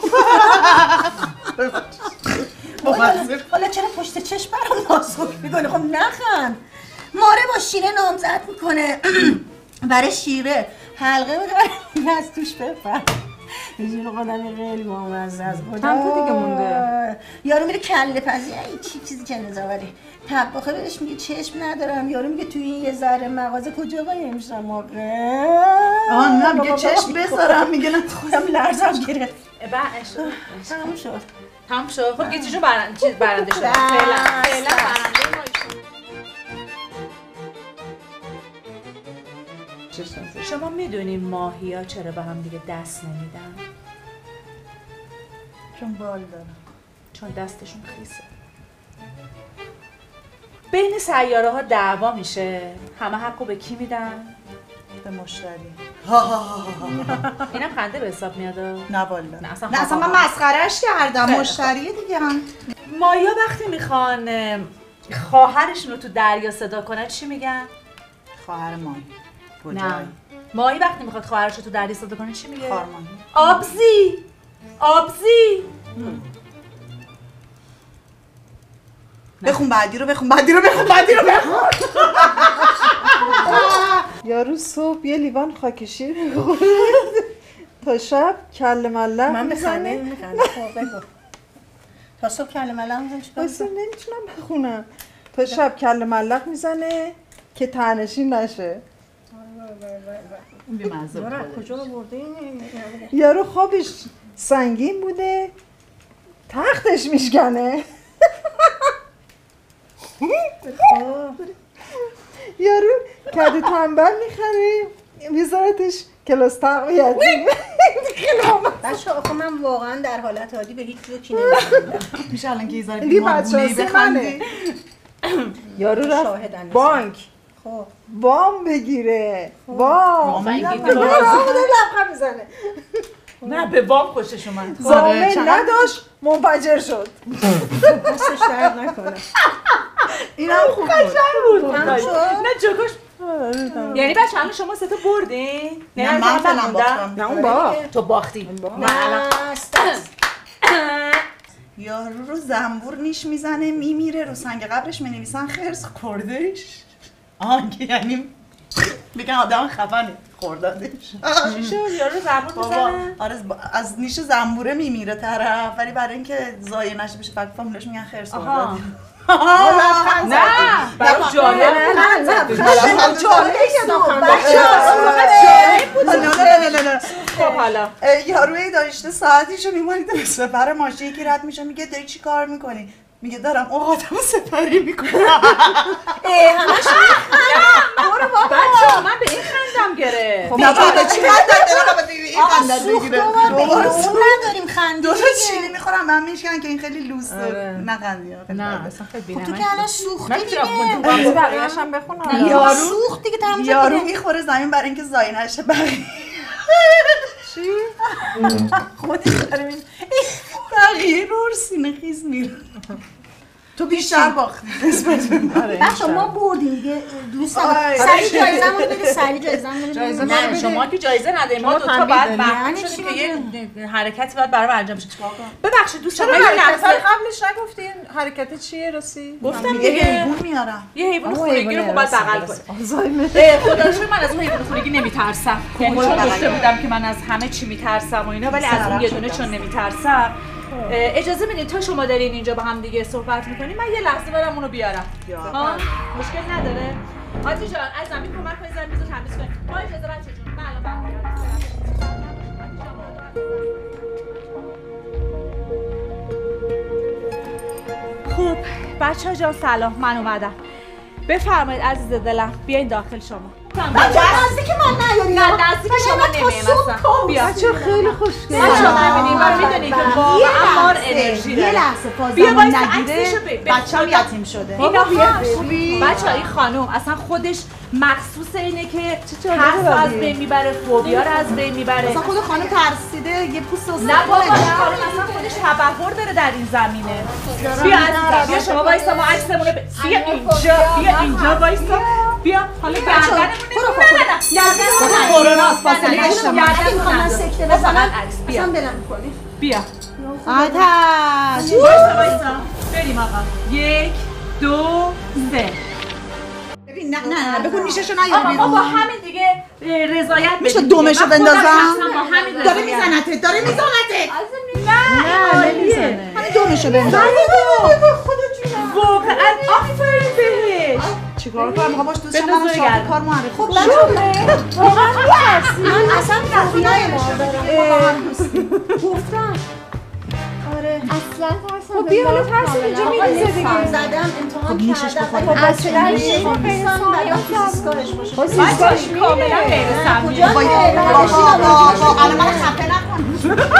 حالا چرا پشت چشم برام نازک میکنه؟ خب نخند. ماره با شیره نامزد میکنه برای شیره حلقه میخوره از توش بفر یه قدمی خیلی بامزه از خدا. هم تو دیگه مونده. یارو میره کله پزی ای چی چیزی که نزاوری طباخه بهش میگه چشم ندارم. یارو میگه توی این یه ذره مغازه کجا قایم شم موقع آه نه میگه چشم بذارم میگه نه خودم لرزم گرفت. تموم شد تموم شد. خب گیتی جون برنده چیز برنده شد. فعلا فعلا برنده ما شما میدونین ماهیا چرا به هم دیگه دست نمیدن؟ چون بال دارن. چون دستشون خیسه. بین سیاره ها دعوا میشه، همه حقو به کی میدن؟ به مشتری. اینم خنده به حساب میاد. نه والا نه اصلا, نه اصلا من مسخرهش کردم. مشتریه دیگه. هم ماهیا وقتی میخوان خواهرشون رو تو دریا صدا کنن چی میگن؟ خواهر ماهی. نه ماهی وقتی میخواد خواهرش رو تو دریا صدا کنه چی میگه؟ خواهر ماهی. آبزی آبزی. بخون بعدی رو بخون بعدی رو بخون بعدی رو بخون. یارو صبح یه لیوان خاک شیر میخوره تا شب کله ملق من به خنده میخنده. خب بگو تا صبح کله ملق میزنه چیکار میکنه؟ نمیتونم بخونم. تا شب کله ملق میزنه که تنشین نشه. بی‌مزه بود. کجا رو برده؟ یارو خوابش سنگین بوده تختش میشکنه. یارو کدو تنبل میخره میذارتش کلاس تقویتی. بچه آخه من واقعا در حالت عادی به هیچ جوکی نمیخندم. میشه الان که یه ذره این بیمار بچه بونه‌ای بخندی. یارو رفت شاهدن بانک خب وام بگیره. وام لبخند میزنه. نه به وام خوشش اومد. زامن نداشت منفجر شد. دستش درد نکنه. اینم خوب بود. نه جوکش. یعنی بچه الان شما سه تا بردین؟ نه من فعلا باختم. نه اون با تو باختی. نه الان یارو رو زنبور نیش میزنه میمیره. رو سنگ قبرش مینویسن خرس خوردهش. آه که یعنی میگن آدم خفنه خوردادش. چی شد؟ یارو زنبور میزنه؟ آره از نیش زنبوره میمیره طرف ولی برای اینکه ضایع نشه بشه فقط فامیلش میگن خرس خورداده. نه برای جالب نه نه نه جالب خب حالا یاروی داشته ساعتیشو میمالیده به سپر ماشین یکی رد میشه میگه داری چی کار میکنی؟ میگه دارم اوقاتمو سپری میکنم. ای همش برو بابا بچه من به این خندم گرفت. نه بابا چی خندم این خندم بگیره دوباره اون نداریم خندی دو تا چیلی میخورم من میشکنن که این خیلی لوسه نخندی. نه اصلا خیلی بی‌نمک. تو که الان سوختی دیگه. من بقیه‌اش هم بخونم. یارو سوخت دیگه تمام شد. یارو میخوره زمین برای اینکه ضایع نشه بقیه. چی؟ خودش داره میگه بقیه رو سینه خیز میره. تو بیشتر باختی بچه ما بردیم دیگه دوست دارم سریع جایزه مون بده سریع جایزه مون نه شما که جایزه ندهیم ما دو تا بعد محکوم شدیم که یه حرکتی باید برام انجام بشه. ببخشید دوستان چرا حرکت قبلش نگفتین حرکت چیه راستی؟ گفتم یه حیوان میارم. یه حیوان خونگی رو باید بغل کنیم. خدا رو شکر من از اون حیوان خونگی نمیترسم. یعنی چون گفته بودم که من از همه چی میترسم و اینا ولی از اون یه دونه چون نمیترسم. اجازه بدید تا شما دارین اینجا با هم دیگه صحبت میکنیم من یه لحظه برم اونو بیارم. ها مشکل نداره؟ آتی جان از زمین کمک کنید زمین رو تمیز کنید. با اجازه بچه جون من الان برمیگردم. خوب بچه جان سلام من اومدم. بفرمایید عزیز دلم بیاین داخل شما. بچه نزدیک من نیاری. نه نزدیک شما نمیایم اصلا. بیا. بچه خیلی خوشگله. بچه ببینید من میدونی که واقعا مار انرژی داره. یه لحظه بیا فازمون وایس نگیره بچه‌م یتیم شده. اینا بچه‌ها این خانم اصلا خودش مخصوص اینه که ترس از بین میبره فوبیا رو از بین میبره. مثلا خود خانم ترسیده یه پوست واسه نه بابا خانم اصلا خودش تبحر داره در این زمینه. بیا عزیزم بیا شما وایسا ما عکسمون رو بیا اینجا بیا اینجا وایسا بیا حالا گردنمون نه نه نه کرونا است فاصله گردن من سکته بزنم بیا اصلا بلم می‌کنی بیا آتش وایسا وایسا بریم آقا یک دو سه ببین نه نه نه بگو نیششو نیار آقا ما با همین دیگه رضایت میشه بدیم. دومشو من خودم بندازم؟ شخصا با همین داره رضایت. میزنته داره میزنته نه نه نمیزنه همین دومشو بنداز واقعا آفرین بهش چیکار کنم میخوام باش دوست شم بنداز منو روی شاهد گردن. کار معرفی خب کنم. بچه واقعا می‌ترسی من اصلا فوبیای ما دارم ما با هم دوستیم گفتم آره اصلا ترسم خب بیا حالا ترس اینجا میریزه دیگه زدم امتحان کردم ولی اصلا نمی‌خوام زیستگاهش باشه بچه‌اش کاملا غیر سمیه کجا غیر؟ واقعا الان من خفه نکن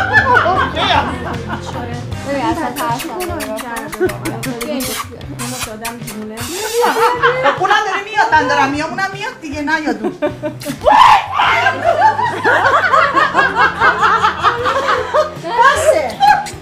ببین اصلا ترسم اونم داره میاد من دارم میام اونم میاد دیگه نیاد اون بسه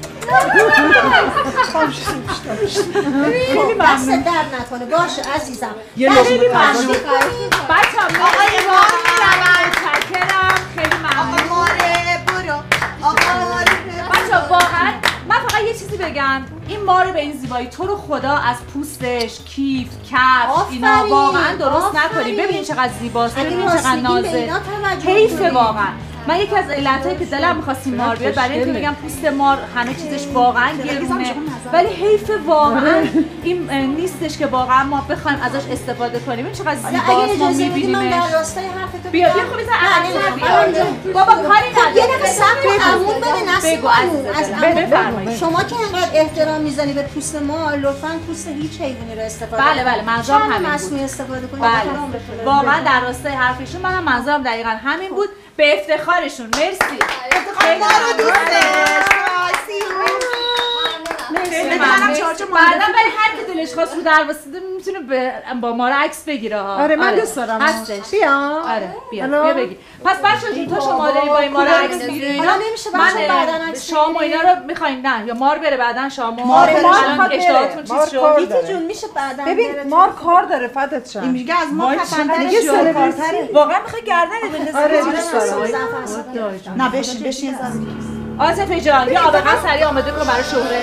دست در نکنه باشه عزیزم یه لقمه ممنون بچه‌ها آقای ماره متشکرم خیلی ممنون ماره برو آقا ماره بچه‌ها واقعا من فقط یه چیزی بگم این مار به این زیبایی تو رو خدا از پوستش کیف کف اینا واقعا درست نکنی ببین چقدر زیباست ببین چقدر نازه حیف واقعا من یکی از علتایی که دلم می‌خواست این مار بیاد برای اینکه بگم پوست مار همه چیزش واقعا گرونه ولی حیف واقعا این نیستش که واقعا ما بخوایم ازش استفاده کنیم این چقدر زیباست ما می‌بینیمش من در راستای حرفتو بیا بیا خب بزن عقب بابا کاری نداره یه دقیقه صبر امون بده نسیم بگو از بفرمایید شما که اینقدر احترام میزنی به پوست ما لطفاً پوست هیچ حیوانی رو استفاده بله بله منظورم همین بود مصنوعی استفاده کنید بله واقعا در راستای حرفشون منم منظورم دقیقاً همین بود به افتخارشون مرسی افتخار ما رو دوست منم چارچو بعدا ولی هر کی دلش خواست رو در واسطه میتونه با ما رو عکس بگیره ها آره من دوست دارم هستش بیا آره بیا بیا بگیر پس بچه‌ها جون تا شما داری با این ما رو عکس میگیری اینا نمیشه بچه‌ها بعداً عکس شام و اینا رو میخواین نه یا مار بره بعداً شام و مار الان اشتهاتون چیز شد گیتی جون میشه بعداً ببین مار کار داره فدات شم این میگه از ما خفن‌تره دیگه سلبریتی واقعا میخوای گردن بندازی آره دوست دارم نه بشین بشین عاطفه جان یا آب قند سریع آماده کن برای شهره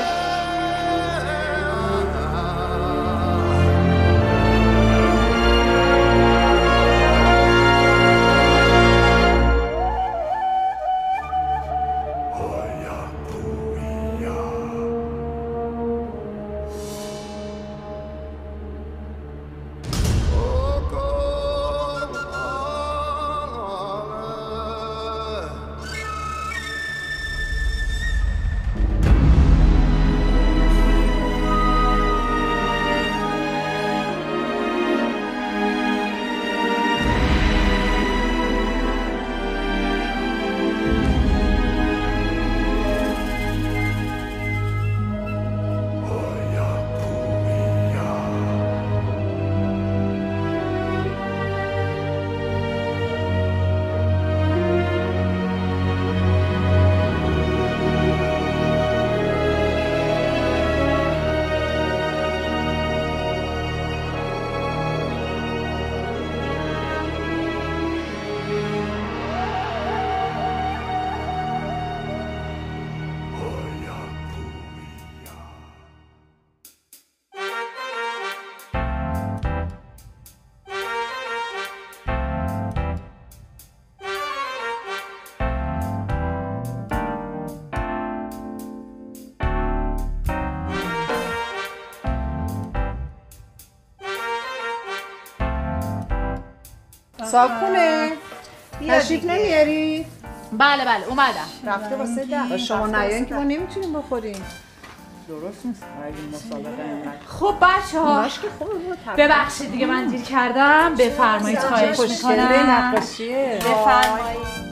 صابخونه تشریف نمیاری؟ بله بله اومدم. رفته واسه ده. با شما نیاین که ما نمیتونیم بخوریم. درست نیست. اگه مسابقه اینقدر. خب بچه‌ها ماش که خوبه بود. ببخشید دیگه من دیر کردم. بفرمایید خواهش خوشگله می‌کنم. نقاشیه. بفرمایید.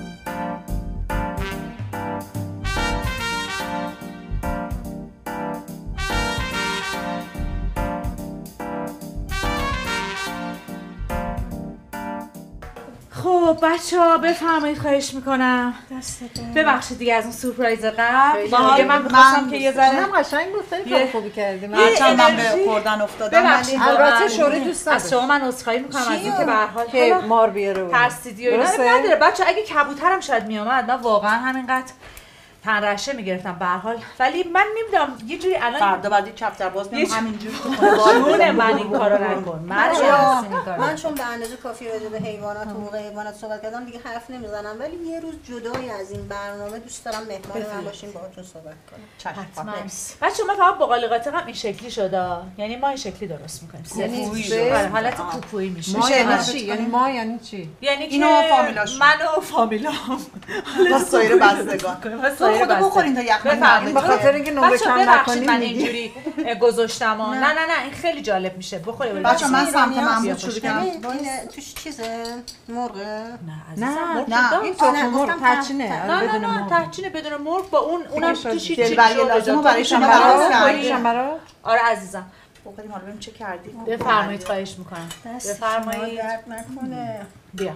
خب بچه ها بفرمایید خواهش میکنم. ببخشید دیگه از اون سورپرایز قبل دیگه من میخواستم که یه ذره هم قشنگ بود خیلی کار خوبی کردیم. هرچند من به خوردن افتادم ببخشید البته شوری دوست از شما من عذرخواهی میکنم از اینکه به هر حال که مار بیاره ترسیدی و اینا نداره. بچه اگه کبوترم شاید میومد من واقعا همینقدر تنرشه میگرفتم به هر حال، ولی من نمیدونم یه جوری الان فردا بعد کفتر باز میام همینجوری جون من این کارو نکن. من من چون به اندازه کافی راجع به حیوانات و حقوق حیوانات صحبت کردم دیگه حرف نمیزنم، ولی یه روز جدای از این برنامه دوست دارم مهمان من باشیم باهاتون صحبت کنم. حتما. بچه من فقط باقالی قاطقم این شکلی شده، یعنی ما این شکلی درست میکنیم. یعنی حالت کوکویی میشه. ما یعنی چی؟ یعنی ما یعنی چی؟ یعنی که اینو فامیلاش من و فامیلام با سایر بستگان خدا بخورین تا یخمه. به خاطر اینکه نمره کم نکنیم من اینجوری گذاشتم. نه نه نه این خیلی جالب میشه. بخوری بچه‌ها من سمت محمود شروع کردم. این توش چیزه مرغه؟ نه نه این تخم مرغ ترچینه. نه نه نه ترچینه بدون مرغ با اون اونم توش چیزی دلبری لازمه برای شما درست کردیم. آره عزیزم. بخوریم حالا ببینیم چه کردی. بفرمایید خواهش میکنم. بفرمایید. درد نکنه. بیا.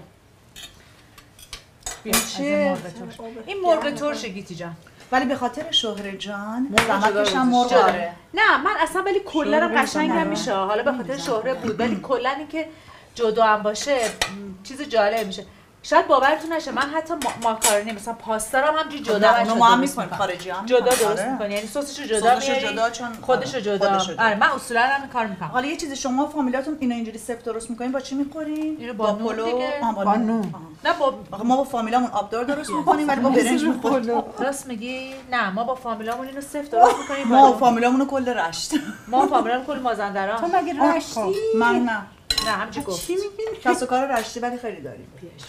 بیا چیه؟ این مرغ ترش گیتی جان. ولی به خاطر شهره جان زحمتش هم مرغ داره. نه من اصلا ولی کلا قشنگم میشه. حالا به خاطر شهره بود ولی کلا اینکه جدا هم باشه چیز جالب میشه. شاید باورتون نشه من حتی ماکارونی مثلا پاستا رو هم همینجوری جدا اونو ما هم می‌کنیم خارجی هم جدا درست می‌کنی، یعنی سسشو جدا میاری جدا چون خودشو جدا. آره من اصولا هم این کار می‌کنم. حالا یه چیزی شما فامیلاتون اینو اینجوری سفت درست می‌کنین با چی می‌خورین؟ اینو با پلو دیگه. با نون. نه با ما با فامیلامون آبدار درست می‌کنیم ولی با برنج می‌خوریم. راست میگی؟ نه ما با فامیلامون اینو سفت درست می‌کنیم. ما فامیلامونو کل رشت. ما فامیلامون کل مازندران. تو مگه رشتی؟ من نه. نه همچی گفت. چی میگی؟ کسب و کار رشتی ولی خیلی داریم.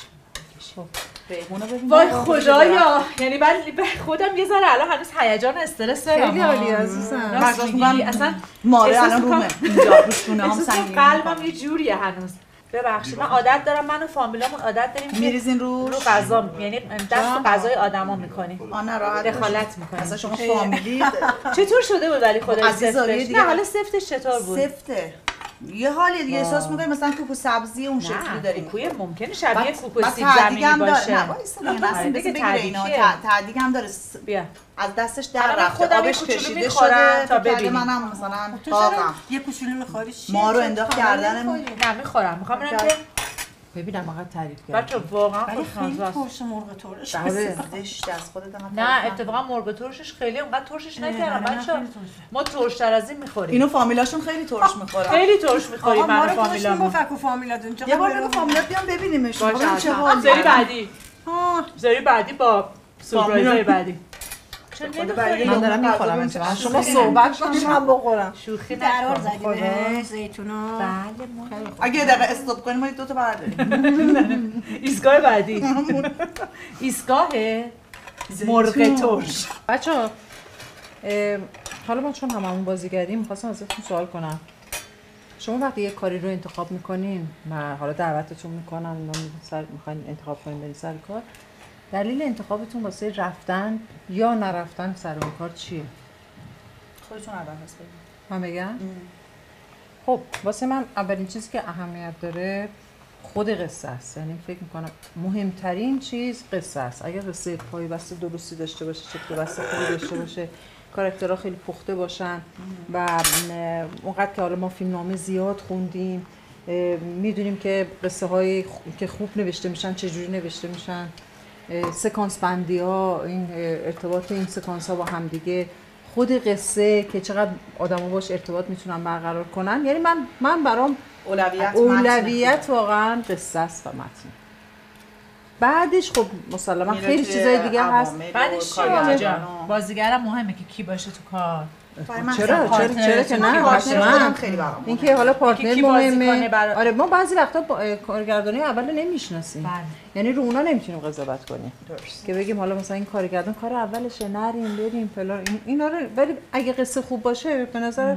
ریحونو ببین. وای خدایا، یعنی من خودم یه ذره الان هنوز هیجان استرس دارم. خیلی عالی عزیزم. راست میگی اصلا ماره الان رومه اینجا رو شونه‌ام سنگین. قلبم یه جوریه هنوز. ببخشید من عادت دارم من و فامیلامون عادت داریم میریزین رو رو غذا، یعنی دست غذای آدما میکنیم. آ نه راحت دخالت میکنیم. اصلا شما فامیلی چطور شده بود ولی خدای عزیزای سفتش؟ نه حالا سفتش چطور بود؟ سفته. یه حالی دیگه احساس می‌کنی مثلا کوکو سبزی اون شکلی داریم. کوکوی ممکنه شبیه کوکو سیب زمینی باشه. نه وایسا دیگه دیگه بگیره اینا تعدیگ هم داره. بیا از دستش در رفته آبش کشیده شده تا ببینیم. منم مثلا داغم یه کوچولو می‌خوری چی؟ ما رو انداخت کردن. نه میخورم. میخوام برم که ببینم آقا تعریف کرد. بچه واقعا خیلی خوشمزه است. ترش مرغ ترش. زشت از خودت هم. نه اتفاقا مرغ ترشش خیلی اونقدر ترشش نکردم بچه. ما ترش‌تر از این میخوریم. اینو فامیلاشون خیلی ترش میخورن. خیلی ترش میخوریم من فامیلامون. فکر فامیلاتون یه بار بگو فامیلات بیان ببینیمش. چه حالی. سری بعدی. ها سری بعدی با سورپرایزای بعدی. من دارم میخورم انتظار شما صحبت کنید من بخورم. شوخی درار نکن. زدیم زیتونا. بله ما اگه یه دقیقه استاپ کنیم ما دو تا برداریم. ایستگاه بعدی. ایستگاه مرغ ترش. بچه‌ها حالا ما چون هممون بازیگریم می‌خواستم ازتون سوال کنم. شما وقتی یه کاری رو انتخاب می‌کنین و حالا دعوتتون می‌کنن سر می‌خواین انتخاب کنین برین سر کار، دلیل انتخابتون واسه رفتن یا نرفتن سر اون کار چیه؟ خودتون اول هست بگید. من بگم؟ خب واسه من اولین چیزی که اهمیت داره خود قصه است. یعنی فکر میکنم مهمترین چیز قصه است. اگر قصه پای بسته درستی داشته باشه، چطور بسته خوبی داشته باشه، کاراکترها خیلی پخته باشن و اونقدر که حالا ما فیلمنامه زیاد خوندیم میدونیم که قصه های که خوب نوشته میشن چجوری نوشته میشن، سکانس بندی ها، این ارتباط این سکانس ها با هم دیگه، خود قصه که چقدر آدما باش ارتباط میتونن برقرار کنن. یعنی من من برام اولویت اولویت واقعا قصه است و متن. بعدش خب مسلما خیلی چیزای دیگه هست. بعدش چیه؟ بازیگرم مهمه که کی باشه تو کار. چرا چرا چرا که نه حتما اینکه حالا پارتنر مهمه. آره ما بعضی وقتا کارگردانی اول نمیشناسیم، یعنی رو اونا نمیتونیم قضاوت کنیم که بگیم حالا مثلا این کارگردان کار اولشه نریم بریم فلان اینا رو، ولی اگه قصه خوب باشه به نظر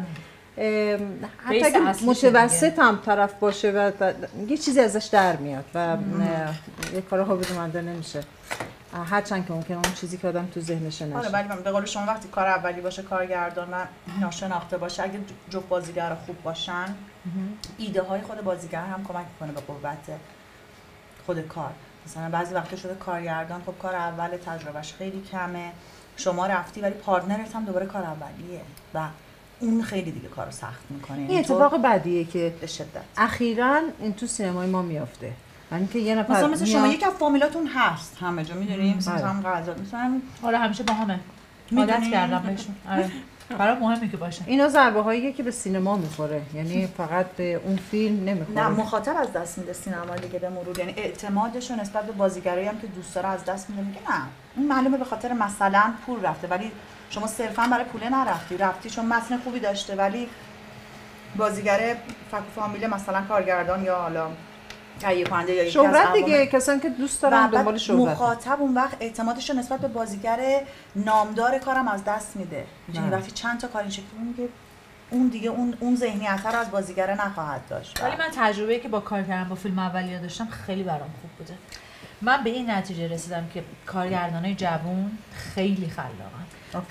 حتی اگه متوسط هم طرف باشه و یه چیزی ازش در میاد و یه کار هویدمنده نمیشه، هرچند که ممکنه اون چیزی که آدم تو ذهنش نشه. آره ولی به قول شما وقتی کار اولی باشه کارگردان و ناشناخته باشه، اگه جفت بازیگر خوب باشن ایده های خود بازیگر هم کمک میکنه به قوت خود کار. مثلا بعضی وقتا شده کارگردان خب کار اول تجربهش خیلی کمه، شما رفتی ولی پارتنرت هم دوباره کار اولیه و اون خیلی دیگه کارو سخت میکنه. این اتفاق بدیه که به شدت اخیراً این تو سینمای ما میافته. یعنی که یه نفر مثلا مثلا شما یک از فامیلاتون هست همه جا میدونیم، مثلا هم غذا مثلا آره همیشه با همه عادت کردم بهشون. آره برای مهمه که باشه. اینا ضربه هاییه که به سینما میخوره، یعنی فقط به اون فیلم نمیخوره. نه مخاطب از دست میده سینما دیگه به مرور، یعنی اعتمادش رو نسبت به بازیگرایی هم که دوست داره از دست میده، میگه نه این معلومه به خاطر مثلا پول رفته، ولی شما صرفا برای پول نرفتی، رفتی چون متن خوبی داشته. ولی بازیگر فک فامیل مثلا کارگردان یا حالا تهیه کننده یا شهرت دیگه، کسایی که دوست دارن دنبال شهرت، مخاطب اون وقت اعتمادش رو نسبت به بازیگر نامدار کارم از دست میده. یعنی وقتی چند تا کار این شکلی میگه اون دیگه اون اون ذهنیت رو از بازیگر نخواهد داشت. ولی من تجربه‌ای که با کار کردن با فیلم اولیه داشتم خیلی برام خوب بوده. من به این نتیجه رسیدم که کارگردانای جوون خیلی خلاقن.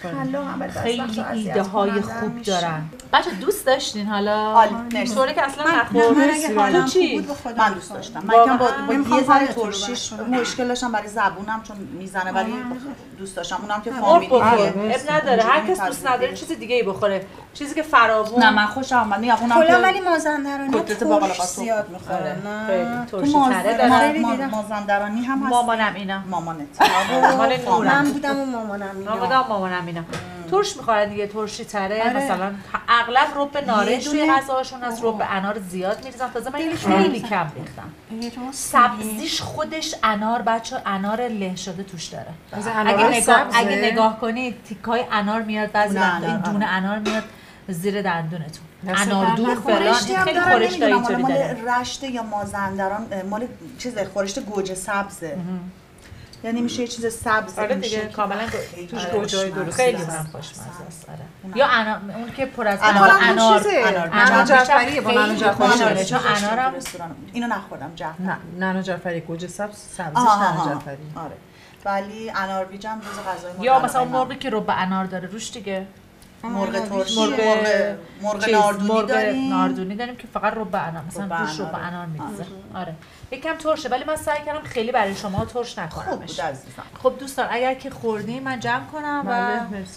خیلی ایده های خوب دارن. بچه دوست داشتین حالا؟ طوری که اصلا نخورد. تو چی؟ من دوست داشتم. من یکم با با یه ذره ترشیش مشکل داشتم برای زبونم چون میزنه، ولی دوست داشتم. اونم که فامیلیه. اب نداره. هر کس دوست نداره چیز دیگه ای بخوره. چیزی که فراوون. نه من خوشم اومد. میگم اونم که ولی مازندرانی ترش زیاد میخوره. نه. ترشی تره داره. مازندرانی هم هست. مامانم اینا. مامانت. مال نورم. من بودم و مامانم اینا. مامانم اینا. ترش میخورن دیگه، ترشی تره. مثلا اغلب رب نارنج توی غذاشون هست، رب انار زیاد میریزن. تازه من اینو خیلی کم ریختم. سبزیش خودش انار، بچه انار له شده توش داره. اگه نگاه اگه نگاه کنید تیکای انار میاد، بعضی وقتا این دونه انار میاد زیر دندونتون. اناردون فلان خیلی خورش داره اینطوری داره. مال رشت یا مازندران مال چیز خورشت گوجه سبزه. یعنی میشه یه چیز سبز. آره دیگه کاملا توش گوجه‌ای درست خیلی هم خوشمزه است. آره یا انار، اون که پر از انار انار انار جعفری با نعنا جعفری، چون انارم اینو نخوردم جعفری. نه نعنا جعفری گوجه سبز سبزیش نعنا جعفری. آره ولی انار بیجم روز غذای ما. یا مثلا مرغی که رب انار داره روش دیگه. مرغ ترشی، مرغ مرغ ناردونی داریم. ناردونی داریم که فقط رب انار، مثلا روش رب انار می‌ریزه. آره یکم ترشه، ولی من سعی کردم خیلی برای شما ترش نکنمش. خوب بود عزیزم. خب دوستان اگر که خوردین من جمع کنم و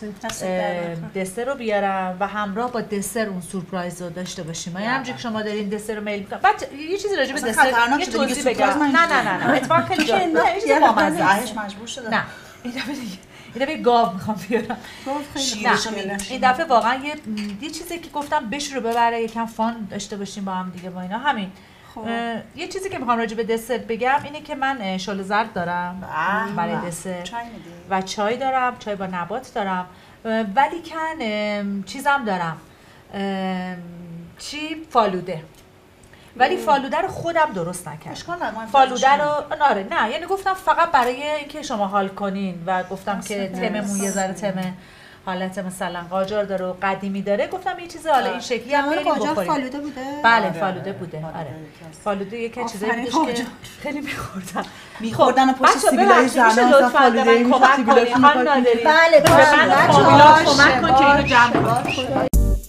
دسر رو بیارم و همراه با دسر اون سورپرایز رو داشته باشیم. یعنی همونجوری که شما دارین دسر رو میل می‌کنید. بعد یه چیزی راجع به دسر یه توضیح بگم. نه نه نه نه اتفاقا خیلی جالب. یه چیز بامزه است. مجبور شدم. نه این دفعه دیگه این دفعه گاو میخوام بیارم. گاو خیلی این دفعه واقعا یه یه چیزی که گفتم بش رو ببره، یکم فان داشته باشیم با هم دیگه با اینا. همین یه چیزی که میخوام راجع به دسر بگم اینه که من شل زرد دارم برای دسر و چای دارم، چای با نبات دارم، ولی کن چیزم دارم چی فالوده، ولی فالوده رو خودم درست نکردم. فالوده رو آره نه یعنی گفتم فقط برای اینکه شما حال کنین و گفتم که تممون یه ذره تم حالت مثلا قاجار داره و قدیمی داره، گفتم یه چیز حالا این شکلی هم بریم بخوریم. فالوده بوده؟ بله فالوده بوده. آره فالوده یکی چیزایی بودش که خیلی می‌خوردن. می‌خوردن پشت سیبیلای زنان فالوده من کمک کنین خانم نادری. بله به من فامیلا کمک کن که اینو جمع کنیم.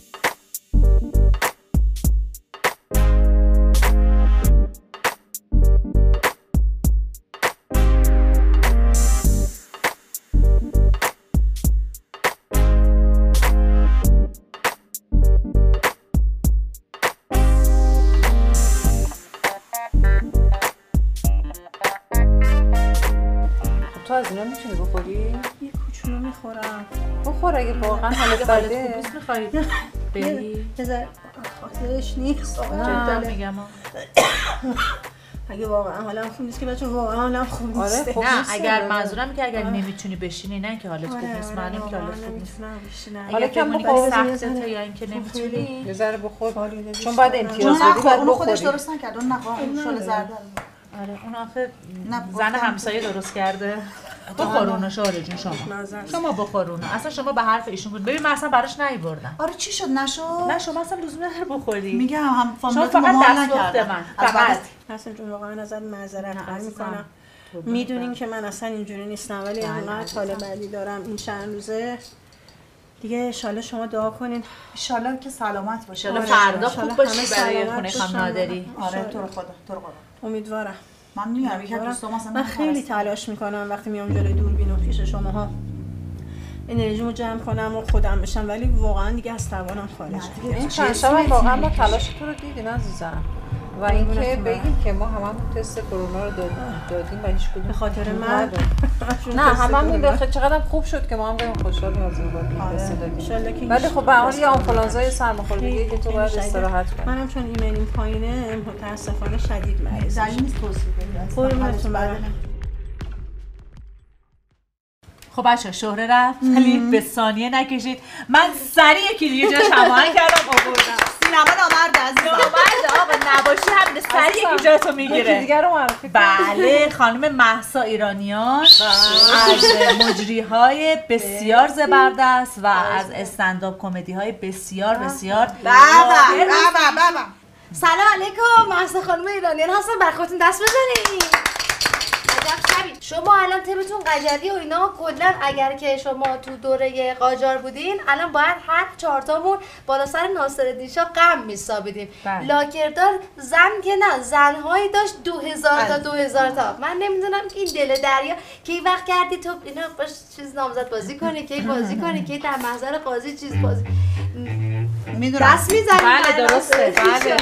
تو از اینا میتونی بخوری؟ یه کوچولو میخورم. بخور اگه واقعا حالت بده. دوست می‌خوای بری؟ بذار خاطرش نیست. جدا میگم. اگه واقعا حالم خوب نیست که بچه واقعا حالم خوب آره نیست. خوب نه نیست. اگر منظورم که اگر نمیتونی بشینی نه که حالت خوب نیست، معلومه که حالت خوب نیست. حالا کم بخوری بخور سختته یا اینکه نمیتونی یه ذره بخور چون باید امتیاز جون بدی نخور باید اونو خودش بخوری. درست نکرد اون نخور اون شل زرد آره اون آخه نه، زن گفتم همسایه درست کرده. بخور اونو شوهر جون شما شما بخور اونو. اصلا شما به حرف ایشون بود. ببین من اصلا براش نیوردم. آره چی شد نشد؟ نه شما اصلا لزوم نداره بخوری. میگم هم شما فامیلات فقط مامان دست لخت نکردم من از بعد فقط حسن جون واقعا ازت معذرت خواهی عزیزم. میکنم. میدونین که من اصلا اینجوری نیستم ولی انقدر حال بدی دارم این چند روزه دیگه. انشالله شما دعا کنین انشالله که سلامت باشه. ان آره، فردا انشالله خوب باشی همه برای سلامت خونه باشن. خام نادری. آره تو رو خدا تو رو خدا امیدوارم. من میگم یکی از دوستام مثلا من خیلی تلاش میکنم وقتی میام جلوی دوربین و پیش شماها انرژیمو جمع کنم و خودم بشم ولی واقعا دیگه از توانم خارجه. این چند شب هم واقعا ما تلاش تو رو دیدیم عزیزم و اینکه بگیم که ما هممون تست کرونا رو دادیم دادیم و هیچ کدوم به خاطر من نه هممون داخل چقدر خوب شد که ما هم خیلی خوشحالیم از این بود تست دادیم ولی خب به هر حال یه آنفولانزای سرماخوردگی که تو باید استراحت کنی. منم چون ایمیلیم پایینه متاسفانه شدید مریض دلیل نیست توصیف بدید. قربونتون برم. خب بچه شهره رفت ولی به ثانیه نکشید من سریع یکی دیگه جاش هماهنگ کردم آوردم. سینما نامرد عزیزم. نامرد آقا نباشی همین سریع یکی جاتو میگیره. دیگه رو معرفی بله خانم مهسا ایرانیان از مجری های بسیار زبردست و از استندآپ کمدی های بسیار بسیار بابا بابا بابا سلام علیکم. مهسا خانم ایرانیان هستم. بر خودتون دست بزنید. عجب شبید. شما الان تیمتون قجری و اینا کلا اگر که شما تو دوره قاجار بودین الان باید هر چهارتامون بالا سر ناصرالدین شاه غم میسابیدیم. لاکردار زن که نه زنهایی داشت دو هزار تا دو هزار تا. من نمیدونم که این دل دریا کی وقت کردی تو اینا باش چیز نامزد بازی کنی کی بازی کنی کی در محضر قاضی چیز بازی میدونم دست میزنی. بله درسته بله.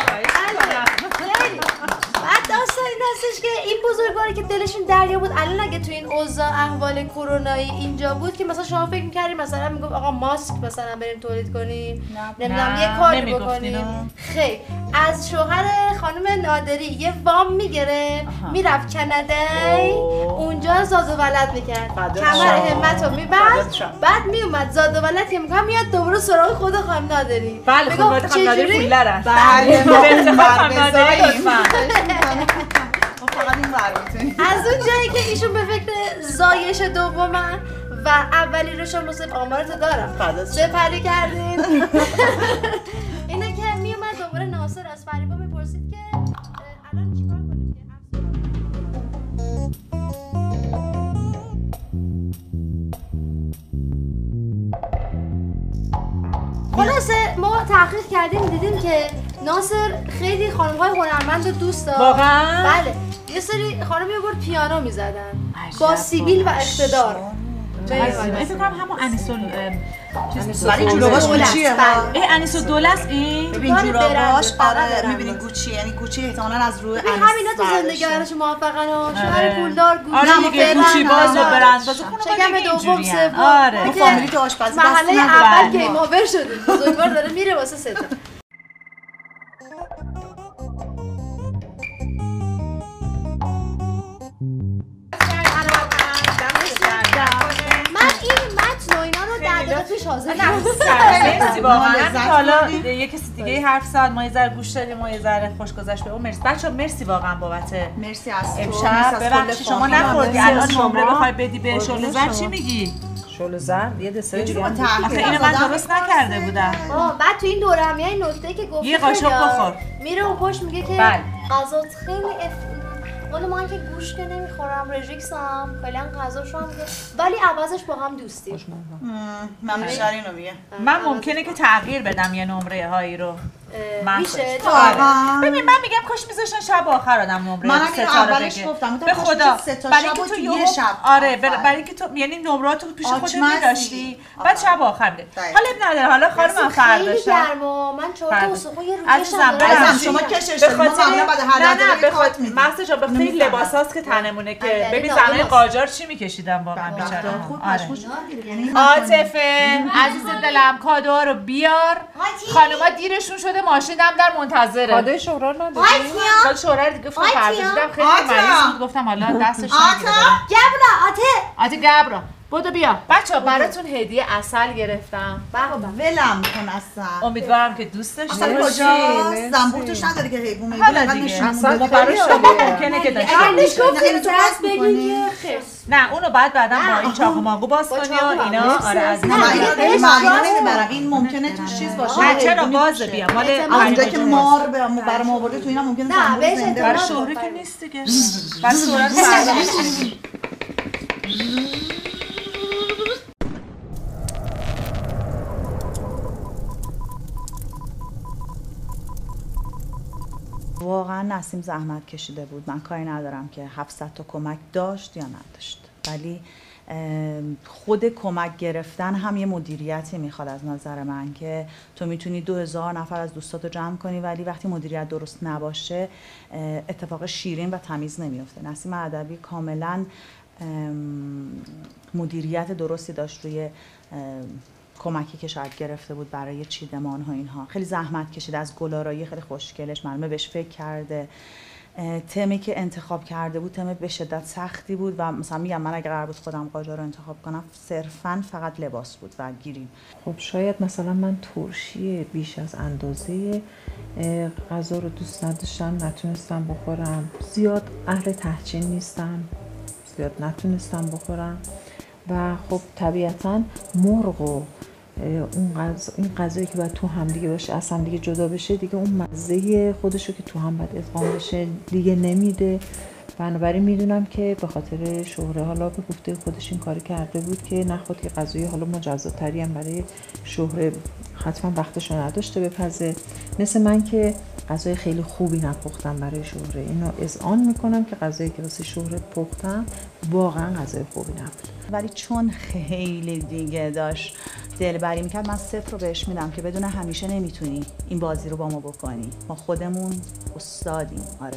بعد داستان این هستش که این بزرگواری که دلشون دریا بود الان اگه تو این اوضاع احوال کرونایی اینجا بود که مثلا شما فکر می‌کردین مثلا میگفت آقا ماسک مثلا بریم تولید کنیم نمیدونم یه کاری بکنیم. خیر از شوهر خانم نادری یه وام میگیره میرفت کانادای اونجا زاد و ولد میکرد کمر همتو میبست بعد میومد زاد و ولد که میکنم میاد دوباره سراغ خود خانم نادری. بله خب باید خانم نادری پولدارن. بله ما اون خانم نادری لطفاً. فقط این براتون از اون جایی که ایشون به فکر زایش دومن و اولی رو شما صرف آمارتو دارم سپری کردین اینه که میومد دوباره ناصر از فریبا میپرسید که الان چیکار کنیم که خلاصه ما تحقیق کردیم دیدیم که ناصر خیلی خانم‌های هنرمند رو دوست داشت. واقعا؟ بله. یه سری خانم یه بار پیانو میزدن با سیبیل و اقتدار. من فکر کنم همون انیسول چیز ولی جوراباش گوچیه ها. ای انیسول دولس این ببین جوراباش آره میبینی گوچی یعنی گوچی احتمالاً از روی انیس همینا تو زندگی هرش موفقن و شوهر پولدار گوچی آره دیگه گوچی باز و برند باز شکم دوم سوم آره ما فامیلی تو آشپزی محله اول گیم اوور شده بزرگوار داره میره واسه سه تا. من این متن و اینا رو در دقیقه پیش حاضر مرسی واقعا. حالا یه کسی دیگه حرف زد ما یه ذره گوش دادیم ما یه ذره خوش گذشت به اون. مرسی بچه‌ها مرسی واقعا بابت مرسی از تو امشب. ببخشید شما نخوردی الان نمره بخوای بدی به شعله زر چی میگی؟ شعله زر یه دسر دیگه آخه اینو من درست نکرده بودم. آه بعد تو این دوره هم یه نکته که گفت یه قاشق بخور میره اون پشت میگه که غذات خیلی اف... ولی من که گوشت که نمیخورم رژیکسم کلا غذاشو هم ولی عوضش با هم دوستیم. من بیشتر اینو میگه من ممکنه که تغییر بدم یه نمره هایی رو میشه ببین من میگم کاش میذاشتن شب آخر آدم نمره من ستاره بگه به خدا برای اینکه تو یه شب آره برای اینکه تو یعنی نمراتو پیش خودت می‌داشتی بعد شب آخر بده حالا اب نداره حالا خانم فردا خیلی گرما من چهار تا اسقو یه روزش عزیزم عزیزم شما کشش به خاطر بعد هر نه به خاطر مقصد جا به خاطر لباساست که تنمونه که ببین زنای قاجار چی میکشیدن واقعا بیچاره. عاطفه عزیز دلم کادوها رو بیار خانوما دیرشون شده ماشین دم در منتظره. کادوی شهره رو ندادی؟ کادوی شهره رو دیگه گفتم فردا دیدم خیلی مریض بود گفتم حالا دستش نگیره. گبرا آته آتی گبرا بودو بیا. بچه‌ها براتون هدیه عسل گرفتم. بابا ولم کن اصلا. امیدوارم که دوست داشته اصلا باشی. کجاست؟ زنبورتش نداره که حیوان میگه. حالا دیگه اصلا برای شما ممکنه که داشته اگر باشی. گفتیم دست بگی که خس. نه اونو بعد بعدا با این چاقو ماقو باز کنی و اینا. آره از نه اینو معنا نمیبرم. این ممکنه توش چیز باشه. نه چرا بازه بیا مال اونجا که مار برام آورده تو اینا ممکنه زنبور زنده برای شهره که نیست دیگه. بعد شهره رو فردا واقعا نسیم زحمت کشیده بود. من کاری ندارم که هفتصد تا کمک داشت یا نداشت، ولی خود کمک گرفتن هم یه مدیریتی میخواد از نظر من که تو میتونی دو هزار نفر از دوستاتو جمع کنی ولی وقتی مدیریت درست نباشه اتفاق شیرین و تمیز نمیفته. نسیم ادبی کاملا مدیریت درستی داشت روی کمکی که شاید گرفته بود برای چیدمان ها اینها. خیلی زحمت کشید، از گلارایی خیلی خوشگلش معلومه بهش فکر کرده. تمی که انتخاب کرده بود تم به شدت سختی بود و مثلا میگم من اگر قرار بود خودم قاجار رو انتخاب کنم صرفاً فقط لباس بود و گیریم. خب شاید مثلا من ترشی بیش از اندازه غذا رو دوست نداشتم، نتونستم بخورم. زیاد اهل تحچین نیستم، زیاد نتونستم بخورم و خب طبیعتاً مرغ و اون غذا این غذایی که باید تو هم دیگه باشه از هم دیگه جدا بشه دیگه اون مزه خودشو که تو هم باید ادغام بشه دیگه نمیده. بنابراین میدونم که به خاطر شهره حالا به گفته خودش این کاری کرده بود که نخواد که غذای حالا مجزاتری هم برای شهره حتما وقتشو نداشته بپزه. مثل من که غذای خیلی خوبی نپختم برای شهره. اینو اذعان میکنم که غذایی که واسه شهره پختم واقعا غذای خوبی نبود، ولی چون خیلی دیگه داشت دلبری میکرد من صفر رو بهش میدم که بدون همیشه نمیتونی این بازی رو با ما بکنی، ما خودمون استادیم. آره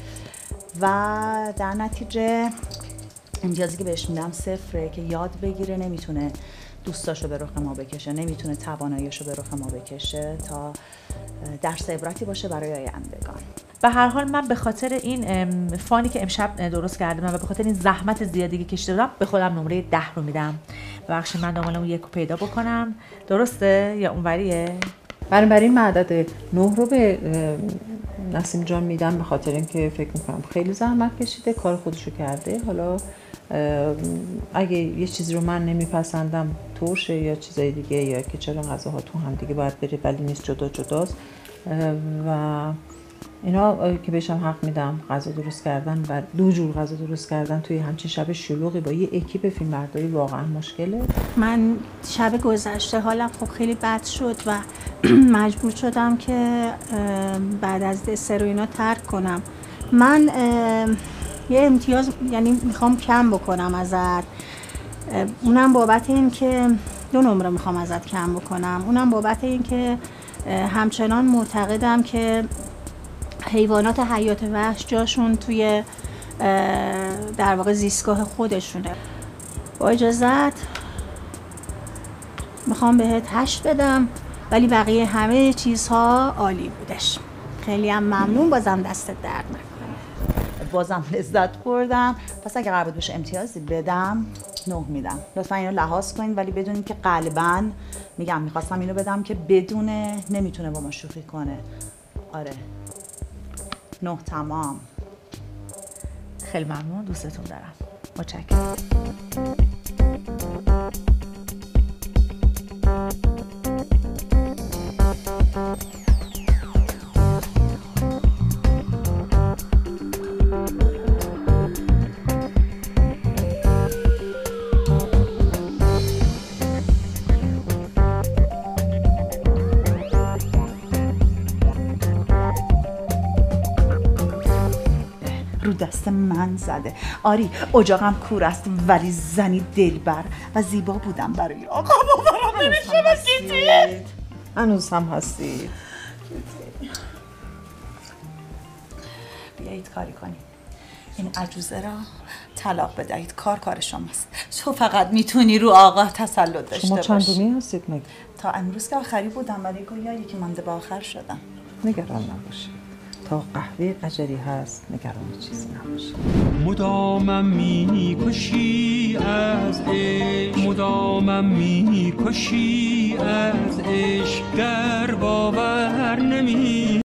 و در نتیجه امتیازی که بهش میدم صفره که یاد بگیره نمیتونه دوستاشو به رخ ما بکشه، نمیتونه تواناییشو به رخ ما بکشه تا درس عبرتی باشه برای آیندگان. به هر حال من به خاطر این فانی که امشب درست کردم و به خاطر این زحمت زیادی که کشیده بودم به خودم نمره ده رو میدم. ببخشید من دنبال اون یکو پیدا بکنم. درسته یا اونوریه؟ بنابراین من عدد نه رو به نسیم جان میدم به خاطر اینکه فکر میکنم خیلی زحمت کشیده، کار خودشو کرده. حالا اگه یه چیزی رو من نمیپسندم ترشه یا چیزای دیگه یا که چرا غذاها تو هم دیگه باید بره ولی نیست جدا جداست و اینا که بهشم حق میدم. غذا درست کردن و دو جور غذا درست کردن توی همچین شب شلوغی با یه اکیپ فیلمبرداری واقعا مشکله. من شب گذشته حالم خب خیلی بد شد و مجبور شدم که بعد از دسر و اینا ترک کنم. من یه امتیاز یعنی میخوام کم بکنم ازت، اونم بابت این که دو نمره میخوام ازت کم بکنم. اونم بابت این که همچنان معتقدم که حیوانات حیات وحش جاشون توی در واقع زیستگاه خودشونه. با اجازت میخوام بهت هشت بدم ولی بقیه همه چیزها عالی بودش. خیلی هم ممنون، بازم دستت درد نکنه. بازم لذت بردم. پس اگه قرار بود بشه امتیازی بدم نه میدم. لطفا اینو لحاظ کنین ولی بدونین که قلباً میگم میخواستم اینو بدم که بدونه نمیتونه با ما شوخی کنه. آره نه تمام. خیلی ممنون، دوستتون دارم. متشکرم. رو دست من زده. آری اجاقم کور است ولی زنی دلبر و زیبا بودم برای آقا. باورم نمیشه بسیدید. هنوز هم هستید. بیایید کاری کنیم. این عجوزه را طلاق بدهید. کار کار شماست. تو فقط میتونی رو آقا تسلط داشته باشی. شما چندمی هستید مگه؟ تا امروز که آخری بودم ولی گویا یکی مانده به آخر شدم. نگران نباشید، تا قهوه قجری هست نگران چیزی نباشید. مدامم میکشی از عشق، مدامم میکشی از عشق، گر باور نمی